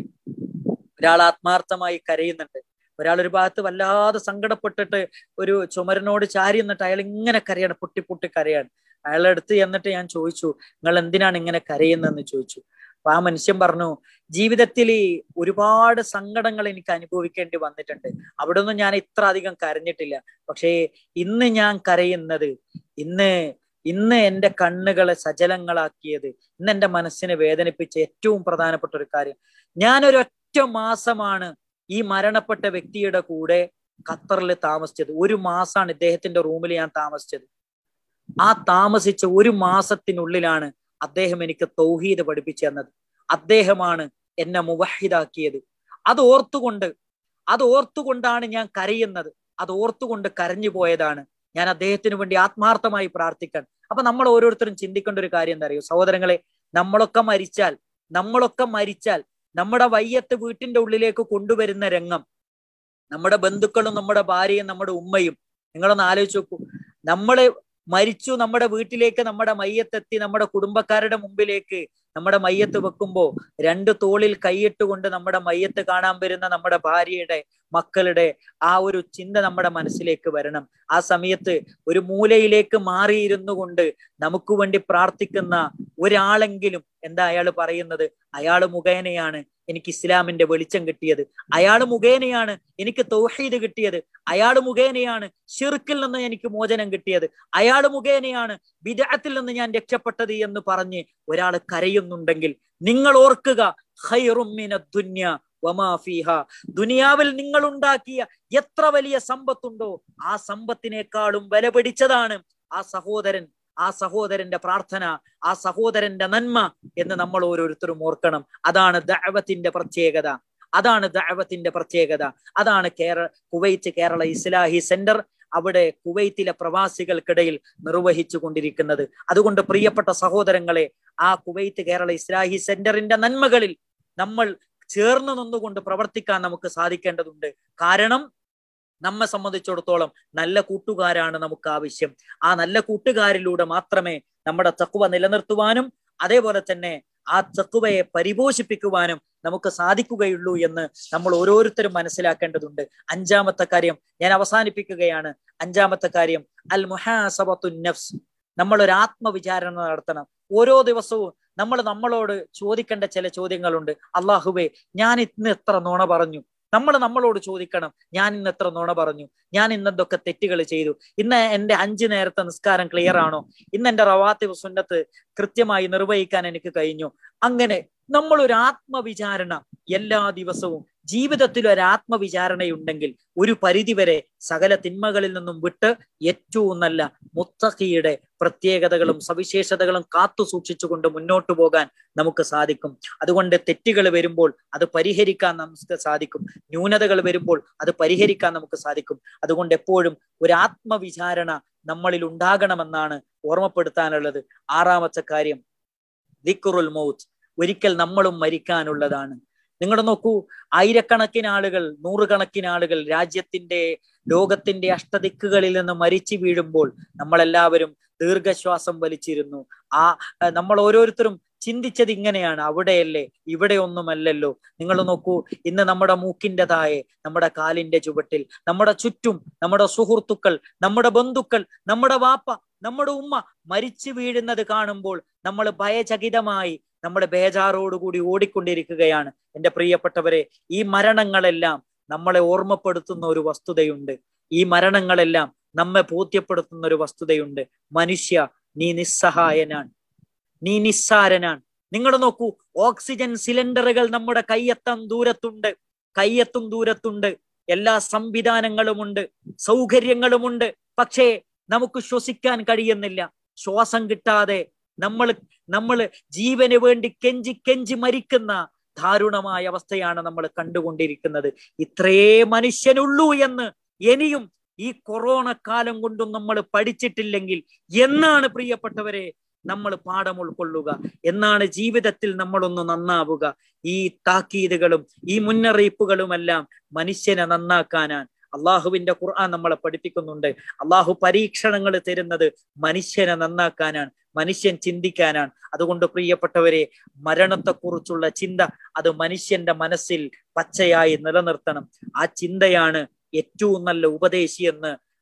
ഒരാൾ ആത്മാർത്ഥമായി കരയുന്നുണ്ട്. ഒരാൾ ഒരു ഭാഗത്ത് വല്ലാതെ സങ്കടപ്പെട്ടിട്ട് ഒരു ചുമരിനോട് ചാരി നിന്നിട്ട് അയാൾ ഇങ്ങനെ കരയാണ്, പൊട്ടി പൊട്ടി കരയാണ്. അയാളുടെ അടുത്ത് ചെന്നിട്ട് ഞാൻ ചോദിച്ചു, നിങ്ങൾ എന്തിനാണ് ഇങ്ങനെ കരയുന്നതെന്ന് ചോദിച്ചു. അപ്പൊ ആ മനുഷ്യൻ പറഞ്ഞു, ജീവിതത്തിൽ ഒരുപാട് സങ്കടങ്ങൾ എനിക്ക് അനുഭവിക്കേണ്ടി വന്നിട്ടുണ്ട്, അവിടെ ഒന്നും ഞാൻ ഇത്ര അധികം കരഞ്ഞിട്ടില്ല. പക്ഷേ ഇന്ന് ഞാൻ കരയുന്നത്, ഇന്ന് എന്റെ കണ്ണുകളെ സജലങ്ങളാക്കിയത്, ഇന്ന് എന്റെ മനസ്സിനെ വേദനിപ്പിച്ച ഏറ്റവും പ്രധാനപ്പെട്ട ഒരു കാര്യം, ഞാനൊരൊറ്റ മാസമാണ് ഈ മരണപ്പെട്ട വ്യക്തിയുടെ കൂടെ ഖത്തറിൽ താമസിച്ചത്. 1 മാസമാണ് ഇദ്ദേഹത്തിന്റെ റൂമിൽ ഞാൻ താമസിച്ചത്. ആ താമസിച്ച 1 മാസത്തിനുള്ളിലാണ് അദ്ദേഹം എനിക്ക് തൗഹീദ് പഠിപ്പിച്ചു തന്നത്. അദ്ദേഹമാണ് എന്നെ മുവഹിദാക്കിയത്. അത് ഓർത്തുകൊണ്ടാണ് ഞാൻ കരയുന്നത്. അത് ഓർത്തുകൊണ്ട് കരഞ്ഞു പോയതാണ്. ഞാൻ അദ്ദേഹത്തിന് വേണ്ടി ആത്മാർത്ഥമായി പ്രാർത്ഥിക്കാൻ. അപ്പൊ നമ്മൾ ഓരോരുത്തരും ചിന്തിക്കേണ്ട ഒരു കാര്യം എന്താ അറിയോ സഹോദരങ്ങളെ, നമ്മളൊക്കെ മരിച്ചാൽ നമ്മുടെ വയ്യത്ത് വീട്ടിന്റെ ഉള്ളിലേക്ക് കൊണ്ടുവരുന്ന രംഗം, നമ്മുടെ ബന്ധുക്കളും നമ്മുടെ ഭാര്യയും നമ്മുടെ ഉമ്മയും, നിങ്ങളൊന്ന് ആലോചിച്ച് നോക്കൂ. നമ്മള് മരിച്ചു, നമ്മുടെ വീട്ടിലേക്ക് നമ്മുടെ മയ്യത്തെത്തി, നമ്മുടെ കുടുംബക്കാരുടെ മുമ്പിലേക്ക് നമ്മുടെ മയ്യത്ത് വെക്കുമ്പോ 2 തോളിൽ കൈയിട്ടുകൊണ്ട് നമ്മുടെ മയ്യത്ത് കാണാൻ വരുന്ന നമ്മുടെ ഭാര്യയുടെ, മക്കളുടെ ആ ഒരു ചിന്ത നമ്മുടെ മനസ്സിലേക്ക് വരണം. ആ സമയത്ത് ഒരു മൂലയിലേക്ക് മാറിയിരുന്നു കൊണ്ട് നമുക്ക് വേണ്ടി പ്രാർത്ഥിക്കുന്ന ഒരാളെങ്കിലും എന്താ അയാൾ പറയുന്നത്? അയാൾ മുഖേനയാണ് എനിക്ക് ഇസ്ലാമിന്റെ വെളിച്ചം കിട്ടിയത്, അയാൾ മുഖേനയാണ് എനിക്ക് തൗഹീദ് കിട്ടിയത്, അയാൾ മുഖേനയാണ് ശിർക്കിൽ നിന്ന് എനിക്ക് മോചനം കിട്ടിയത്, അയാൾ മുഖേനയാണ് ബിദ്അത്തിൽ നിന്ന് ഞാൻ രക്ഷപ്പെട്ടത് എന്ന് പറഞ്ഞ് ഒരാൾ കരയുന്നുണ്ടെങ്കിൽ നിങ്ങൾ ഓർക്കുക, ഖൈറും മിനദ് ദുനിയ വമാ ഫീഹാ, ദുനിയാവിൽ നിങ്ങൾ ഉണ്ടാക്കിയ എത്ര വലിയ സമ്പത്തുണ്ടോ ആ സമ്പത്തിനേക്കാളും വില പിടിച്ചതാണ് ആ സഹോദരന്റെ പ്രാർത്ഥന, ആ സഹോദരന്റെ നന്മ എന്ന് നമ്മൾ ഓരോരുത്തരും ഓർക്കണം. അതാണ് ദഅവത്തിന്റെ പ്രത്യേകത. അതാണ് കുവൈറ്റ് കേരള ഇസ്ലാഹി സെന്റർ അവിടെ കുവൈത്തിലെ പ്രവാസികൾക്കിടയിൽ നിർവഹിച്ചു കൊണ്ടിരിക്കുന്നത്. അതുകൊണ്ട് പ്രിയപ്പെട്ട സഹോദരങ്ങളെ, ആ കുവൈറ്റ് കേരള ഇസ്ലാഹി സെന്ററിന്റെ നന്മകളിൽ നമ്മൾ ചേർന്ന് നിന്നുകൊണ്ട് പ്രവർത്തിക്കാൻ നമുക്ക് സാധിക്കേണ്ടതുണ്ട്. കാരണം നമ്മെ സംബന്ധിച്ചിടത്തോളം നല്ല കൂട്ടുകാരാണ് നമുക്ക് ആവശ്യം. ആ നല്ല കൂട്ടുകാരിലൂടെ മാത്രമേ നമ്മുടെ തഖ്വ നിലനിർത്തുവാനും അതേപോലെ തന്നെ ആ തഖ്വയെ പരിപോഷിപ്പിക്കുവാനും നമുക്ക് സാധിക്കുകയുള്ളൂ എന്ന് നമ്മൾ ഓരോരുത്തരും മനസ്സിലാക്കേണ്ടതുണ്ട്. 5ാമത്തെ കാര്യം ഞാൻ അവസാനിപ്പിക്കുകയാണ്. 5ാമത്തെ കാര്യം അൽ മുഹാസബത്തുൻ നഫ്സ്. നമ്മളൊരു ആത്മവിചാരണ നടത്തണം. ഓരോ ദിവസവും നമ്മളോട് ചോദിക്കേണ്ട ചില ചോദ്യങ്ങളുണ്ട്. അല്ലാഹുവേ, ഞാൻ ഇന്ന് എത്ര നുണ പറഞ്ഞു? നമ്മളോട് ചോദിക്കണം, ഞാൻ ഇന്ന് എത്ര നുണ പറഞ്ഞു? ഞാൻ ഇന്ന് എന്തൊക്കെ തെറ്റുകൾ ചെയ്തു? ഇന്ന് എന്റെ 5 നേരത്തെ നിസ്കാരം ക്ലിയർ ആണോ? ഇന്ന് എന്റെ റവാത്തിബ് സുന്നത്ത് കൃത്യമായി നിർവഹിക്കാൻ എനിക്ക് കഴിഞ്ഞു? അങ്ങനെ നമ്മളൊരു ആത്മവിചാരണ എല്ലാ ദിവസവും, ജീവിതത്തിൽ ഒരു ആത്മവിചാരണയുണ്ടെങ്കിൽ ഒരു പരിധിവരെ സകല തിന്മകളിൽ നിന്നും വിട്ട് ഏറ്റവും നല്ല മുത്തഖിയുടെ പ്രത്യേകതകളും സവിശേഷതകളും കാത്തു സൂക്ഷിച്ചുകൊണ്ട് മുന്നോട്ട് പോകാൻ നമുക്ക് സാധിക്കും. അതുകൊണ്ട് തെറ്റുകൾ വരുമ്പോൾ അത് പരിഹരിക്കാൻ നമുക്ക് സാധിക്കും, ന്യൂനതകൾ വരുമ്പോൾ അത് പരിഹരിക്കാൻ നമുക്ക് സാധിക്കും. അതുകൊണ്ട് എപ്പോഴും ഒരു ആത്മവിചാരണ നമ്മളിൽ ഉണ്ടാകണമെന്നാണ് ഓർമ്മപ്പെടുത്താനുള്ളത്. 6ാമത്തെ കാര്യം ദിക്റുൽ മൗത്ത്. ഒരിക്കൽ നമ്മളും മരിക്കാനുള്ളതാണ്. നിങ്ങൾ നോക്കൂ, ആയിരക്കണക്കിന് ആളുകൾ, 100 കണക്കിന് ആളുകൾ ലോകത്തിന്റെ അഷ്ടദിക്കുകളിൽ നിന്ന് മരിച്ചു വീഴുമ്പോൾ നമ്മളെല്ലാവരും ദീർഘശ്വാസം വലിച്ചിരുന്നു. നമ്മൾ ഓരോരുത്തരും ചിന്തിച്ചത് ഇങ്ങനെയാണ്, അവിടെയല്ലേ, ഇവിടെ ഒന്നുമല്ലല്ലോ. നിങ്ങൾ നോക്കൂ, ഇന്ന് നമ്മുടെ മൂക്കിന്റെ താഴെ, നമ്മുടെ കാലിന്റെ ചുവട്ടിൽ, നമ്മുടെ ചുറ്റും നമ്മുടെ സുഹൃത്തുക്കൾ, നമ്മുടെ ബന്ധുക്കൾ, നമ്മുടെ വാപ്പ, നമ്മുടെ ഉമ്മ മരിച്ചു വീഴുന്നത് കാണുമ്പോൾ നമ്മൾ ഭയചകിതമായി, നമ്മുടെ ബേജാറോടുകൂടി ഓടിക്കൊണ്ടിരിക്കുകയാണ്. എൻ്റെ പ്രിയപ്പെട്ടവരെ, ഈ മരണങ്ങളെല്ലാം നമ്മളെ ഓർമ്മപ്പെടുത്തുന്ന ഒരു വസ്തുതയുണ്ട്. ഈ മരണങ്ങളെല്ലാം നമ്മെ ബോധ്യപ്പെടുത്തുന്ന ഒരു വസ്തുതയുണ്ട്. മനുഷ്യ, നീ നിസ്സഹായനാണ്, നീ നിസ്സാരനാണ്. നിങ്ങൾ നോക്കൂ, ഓക്സിജൻ സിലിണ്ടറുകൾ നമ്മുടെ കയ്യെത്തും ദൂരത്തുണ്ട്, എല്ലാ സംവിധാനങ്ങളുമുണ്ട്, സൗകര്യങ്ങളുമുണ്ട്. പക്ഷേ നമുക്ക് ശ്വസിക്കാൻ കഴിയുന്നില്ല. ശ്വാസം കിട്ടാതെ നമ്മൾ ജീവന് വേണ്ടി കെഞ്ചി മരിക്കുന്ന ദാരുണമായ അവസ്ഥയാണ് നമ്മൾ കണ്ടുകൊണ്ടിരിക്കുന്നത്. ഇത്രേ മനുഷ്യനുള്ളൂ എന്ന് ഇനിയും ഈ കൊറോണ കാലം കൊണ്ടും നമ്മൾ പഠിച്ചിട്ടില്ലെങ്കിൽ എന്നാണ് പ്രിയപ്പെട്ടവരെ നമ്മൾ പാഠം ഉൾക്കൊള്ളുക? എന്നാണ് ജീവിതത്തിൽ നമ്മളൊന്ന് നന്നാവുക? ഈ താക്കീതുകളും ഈ മുന്നറിയിപ്പുകളുമെല്ലാം മനുഷ്യനെ നന്നാക്കാനാണ്. അള്ളാഹുവിന്റെ ഖുർആൻ നമ്മളെ പഠിപ്പിക്കുന്നുണ്ട്. അള്ളാഹു പരീക്ഷണങ്ങൾ തരുന്നത് മനുഷ്യനെ നന്നാക്കാനാണ്, മനുഷ്യൻ ചിന്തിക്കാനാണ്. അതുകൊണ്ട് പ്രിയപ്പെട്ടവരെ, മരണത്തെക്കുറിച്ചുള്ള ചിന്ത അത് മനുഷ്യന്റെ മനസ്സിൽ പച്ചയായി നിലനിർത്തണം. ആ ചിന്തയാണ് ഏറ്റവും നല്ല ഉപദേശി എന്ന്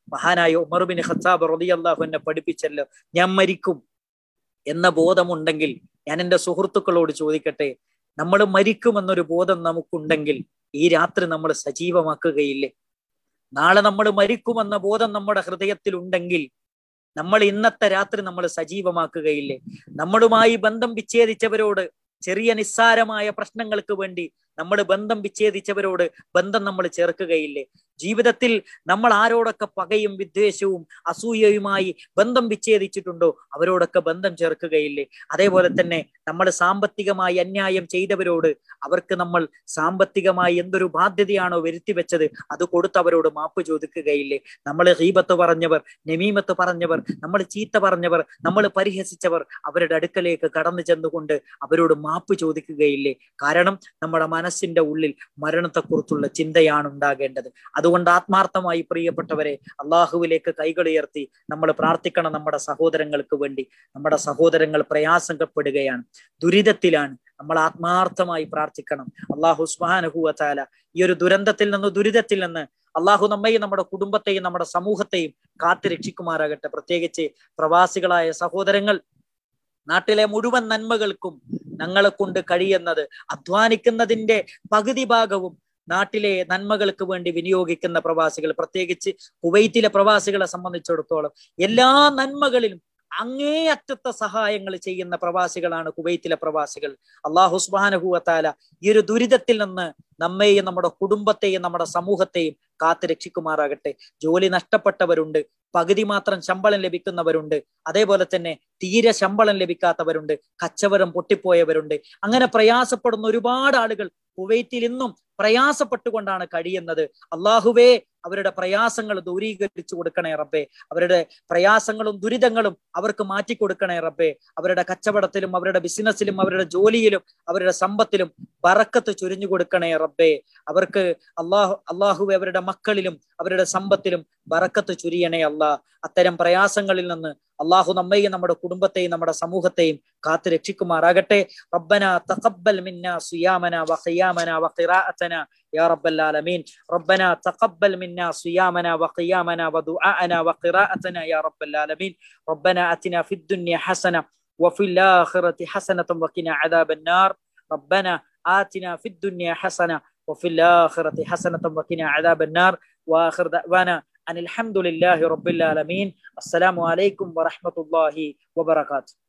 മഹാനായ ഉമർ ബിൻ ഖത്താബ് റളിയല്ലാഹു അൻഹു പഠിപ്പിച്ചല്ലോ, ഞാൻ മരിക്കും എന്ന ബോധമുണ്ടെങ്കിൽ ഞാൻ എൻ്റെ സുഹൃത്തുക്കളോട് ചോദിക്കട്ടെ, നമ്മൾ മരിക്കുമെന്നൊരു ബോധം നമുക്കുണ്ടെങ്കിൽ ഈ രാത്രി നമ്മൾ സജീവമാക്കുകയില്ലേ? നാളെ നമ്മൾ മരിക്കുമെന്ന ബോധം നമ്മുടെ ഹൃദയത്തിൽ ഉണ്ടെങ്കിൽ നമ്മൾ ഇന്നത്തെ രാത്രി നമ്മൾ സജീവമാക്കുകയില്ലേ? നമ്മളുമായി ബന്ധം വിച്ഛേദിച്ചവരോട്, ചെറിയ നിസ്സാരമായ പ്രശ്നങ്ങൾക്ക് വേണ്ടി നമ്മൾ ബന്ധം വിച്ഛേദിച്ചവരോട് ബന്ധം നമ്മൾ ചേർക്കുകയില്ലേ? ജീവിതത്തിൽ നമ്മൾ ആരോടൊക്കെ പകയും വിദ്വേഷവും അസൂയയുമായി ബന്ധം വിച്ഛേദിച്ചിട്ടുണ്ടോ അവരോടൊക്കെ ബന്ധം ചേർക്കുകയില്ലേ? അതേപോലെ തന്നെ നമ്മൾ സാമ്പത്തികമായി അന്യായം ചെയ്തവരോട്, അവർക്ക് നമ്മൾ സാമ്പത്തികമായി എന്തൊരു ബാധ്യതയാണോ വരുത്തി വെച്ചത് അത് കൊടുത്തവരോട് മാപ്പ് ചോദിക്കുകയില്ലേ? നമ്മൾ ഗീബത്ത് പറഞ്ഞവർ, നമീമത്ത് പറഞ്ഞവർ, നമ്മൾ ചീത്ത പറഞ്ഞവർ, നമ്മൾ പരിഹസിച്ചവർ, അവരുടെ അടുക്കലേക്ക് കടന്നു ചെന്നുകൊണ്ട് അവരോട് മാപ്പ് ചോദിക്കുകയില്ലേ? കാരണം നമ്മുടെ മനസ്സിന്റെ ഉള്ളിൽ മരണത്തെക്കുറിച്ചുള്ള ചിന്തയാണ് ഉണ്ടാകേണ്ടത്. അതുകൊണ്ട് ആത്മാർത്ഥമായി പ്രിയപ്പെട്ടവരെ, അള്ളാഹുവിലേക്ക് കൈകളുയർത്തി നമ്മൾ പ്രാർത്ഥിക്കണം നമ്മുടെ സഹോദരങ്ങൾക്ക് വേണ്ടി. നമ്മുടെ സഹോദരങ്ങൾ പ്രയാസപ്പെടുകയാണ്, ദുരിതത്തിലാണ്. നമ്മൾ ആത്മാർത്ഥമായി പ്രാർത്ഥിക്കണം. അള്ളാഹു സുബ്ഹാനഹു വ തആല ഈ ഒരു ദുരന്തത്തിൽ നിന്ന്, ദുരിതത്തിൽ നിന്ന് അള്ളാഹു നമ്മയും നമ്മുടെ കുടുംബത്തെയും നമ്മുടെ സമൂഹത്തെയും കാത്തു രക്ഷിക്കുമാറാകട്ടെ. പ്രത്യേകിച്ച് പ്രവാസികളായ സഹോദരങ്ങൾ, നാട്ടിലെ മുഴുവൻ നന്മകൾക്കും ഞങ്ങളെ കൊണ്ട് കഴിയുന്നത്, അധ്വാനിക്കുന്നതിന്റെ പകുതി ഭാഗവും നാട്ടിലെ നന്മകൾക്ക് വേണ്ടി വിനിയോഗിക്കുന്ന പ്രവാസികൾ, പ്രത്യേകിച്ച് കുവൈത്തിലെ പ്രവാസികളെ സംബന്ധിച്ചിടത്തോളം എല്ലാ നന്മകളിലും അങ്ങേയറ്റത്തെ സഹായങ്ങൾ ചെയ്യുന്ന പ്രവാസികളാണ് കുവൈത്തിലെ പ്രവാസികൾ. അല്ലാഹു സുബ്ഹാനഹു വ തആല ഈ ഒരു ദുരിതത്തിൽ നിന്ന് നമ്മെയും നമ്മുടെ കുടുംബത്തെയും നമ്മുടെ സമൂഹത്തെയും കാത്തു രക്ഷിക്കുമാറാകട്ടെ. ജോലി നഷ്ടപ്പെട്ടവരുണ്ട്, പകുതി മാത്രം ശമ്പളം ലഭിക്കുന്നവരുണ്ട്, അതേപോലെ തന്നെ തീരെ ശമ്പളം ലഭിക്കാത്തവരുണ്ട്, കച്ചവടം പൊട്ടിപ്പോയവരുണ്ട്. അങ്ങനെ പ്രയാസപ്പെടുന്ന ഒരുപാട് ആളുകൾ കുവൈത്തിൽ ഇന്നും പ്രയാസപ്പെട്ടുകൊണ്ടാണ് കഴിയുന്നത്. അള്ളാഹുവേ, അവരുടെ പ്രയാസങ്ങൾ ദൂരീകരിച്ചു കൊടുക്കണേ റബ്ബേ. അവരുടെ പ്രയാസങ്ങളും ദുരിതങ്ങളും അവർക്ക് മാറ്റിക്കൊടുക്കണേ റബ്ബേ. അവരുടെ കച്ചവടത്തിലും അവരുടെ ബിസിനസ്സിലും അവരുടെ ജോലിയിലും അവരുടെ സമ്പത്തിലും ബറക്കത്ത് ചൊരിഞ്ഞു കൊടുക്കണേ റബ്ബേ. അവർക്ക് അള്ളാഹുവേ അവരുടെ മക്കളിലും അവരുടെ സമ്പത്തിലും ബറക്കത്ത് ചൊരിയണേ അല്ലാ. അത്തരം പ്രയാസങ്ങളിൽ നിന്ന് അള്ളാഹു നമ്മയും നമ്മുടെ കുടുംബത്തെയും നമ്മുടെ സമൂഹത്തെയും കാത്തു രക്ഷിക്കുമാറാകട്ടെ. റബ്ബനാ തഖബ്ബൽ മിന്നാ സിയാമനാ വഖിയാമനാ വഖിറാഅതനാ യാ റബ്ബൽ ആലമീൻ. റബ്ബനാ തഖബ്ബൽ മിന്നാ സിയാമനാ വഖിയാമനാ വദുആഅനാ വഖിറാഅതനാ യാ റബ്ബൽ ആലമീൻ. റബ്ബനാ അതിനാ ഫിദ് ദുനിയ ഹസന വഫിൽ ആഖിറതി ഹസനത വഖിനാ അദാബൻ നാർ. റബ്ബനാ ആതിനാ ഫിദ് ദുനിയ ഹസന വഫിൽ ആഖിറതി ഹസനത വഖിനാ അദാബൻ നാർ. വആഖിർ ദഅവാനാ അനിൽ ഹംദുലില്ലാഹി റബ്ബിൽ ആലമീൻ. അസ്സലാമു അലൈക്കും വറഹ്മത്തുള്ളാഹി വബറകാതുഹു.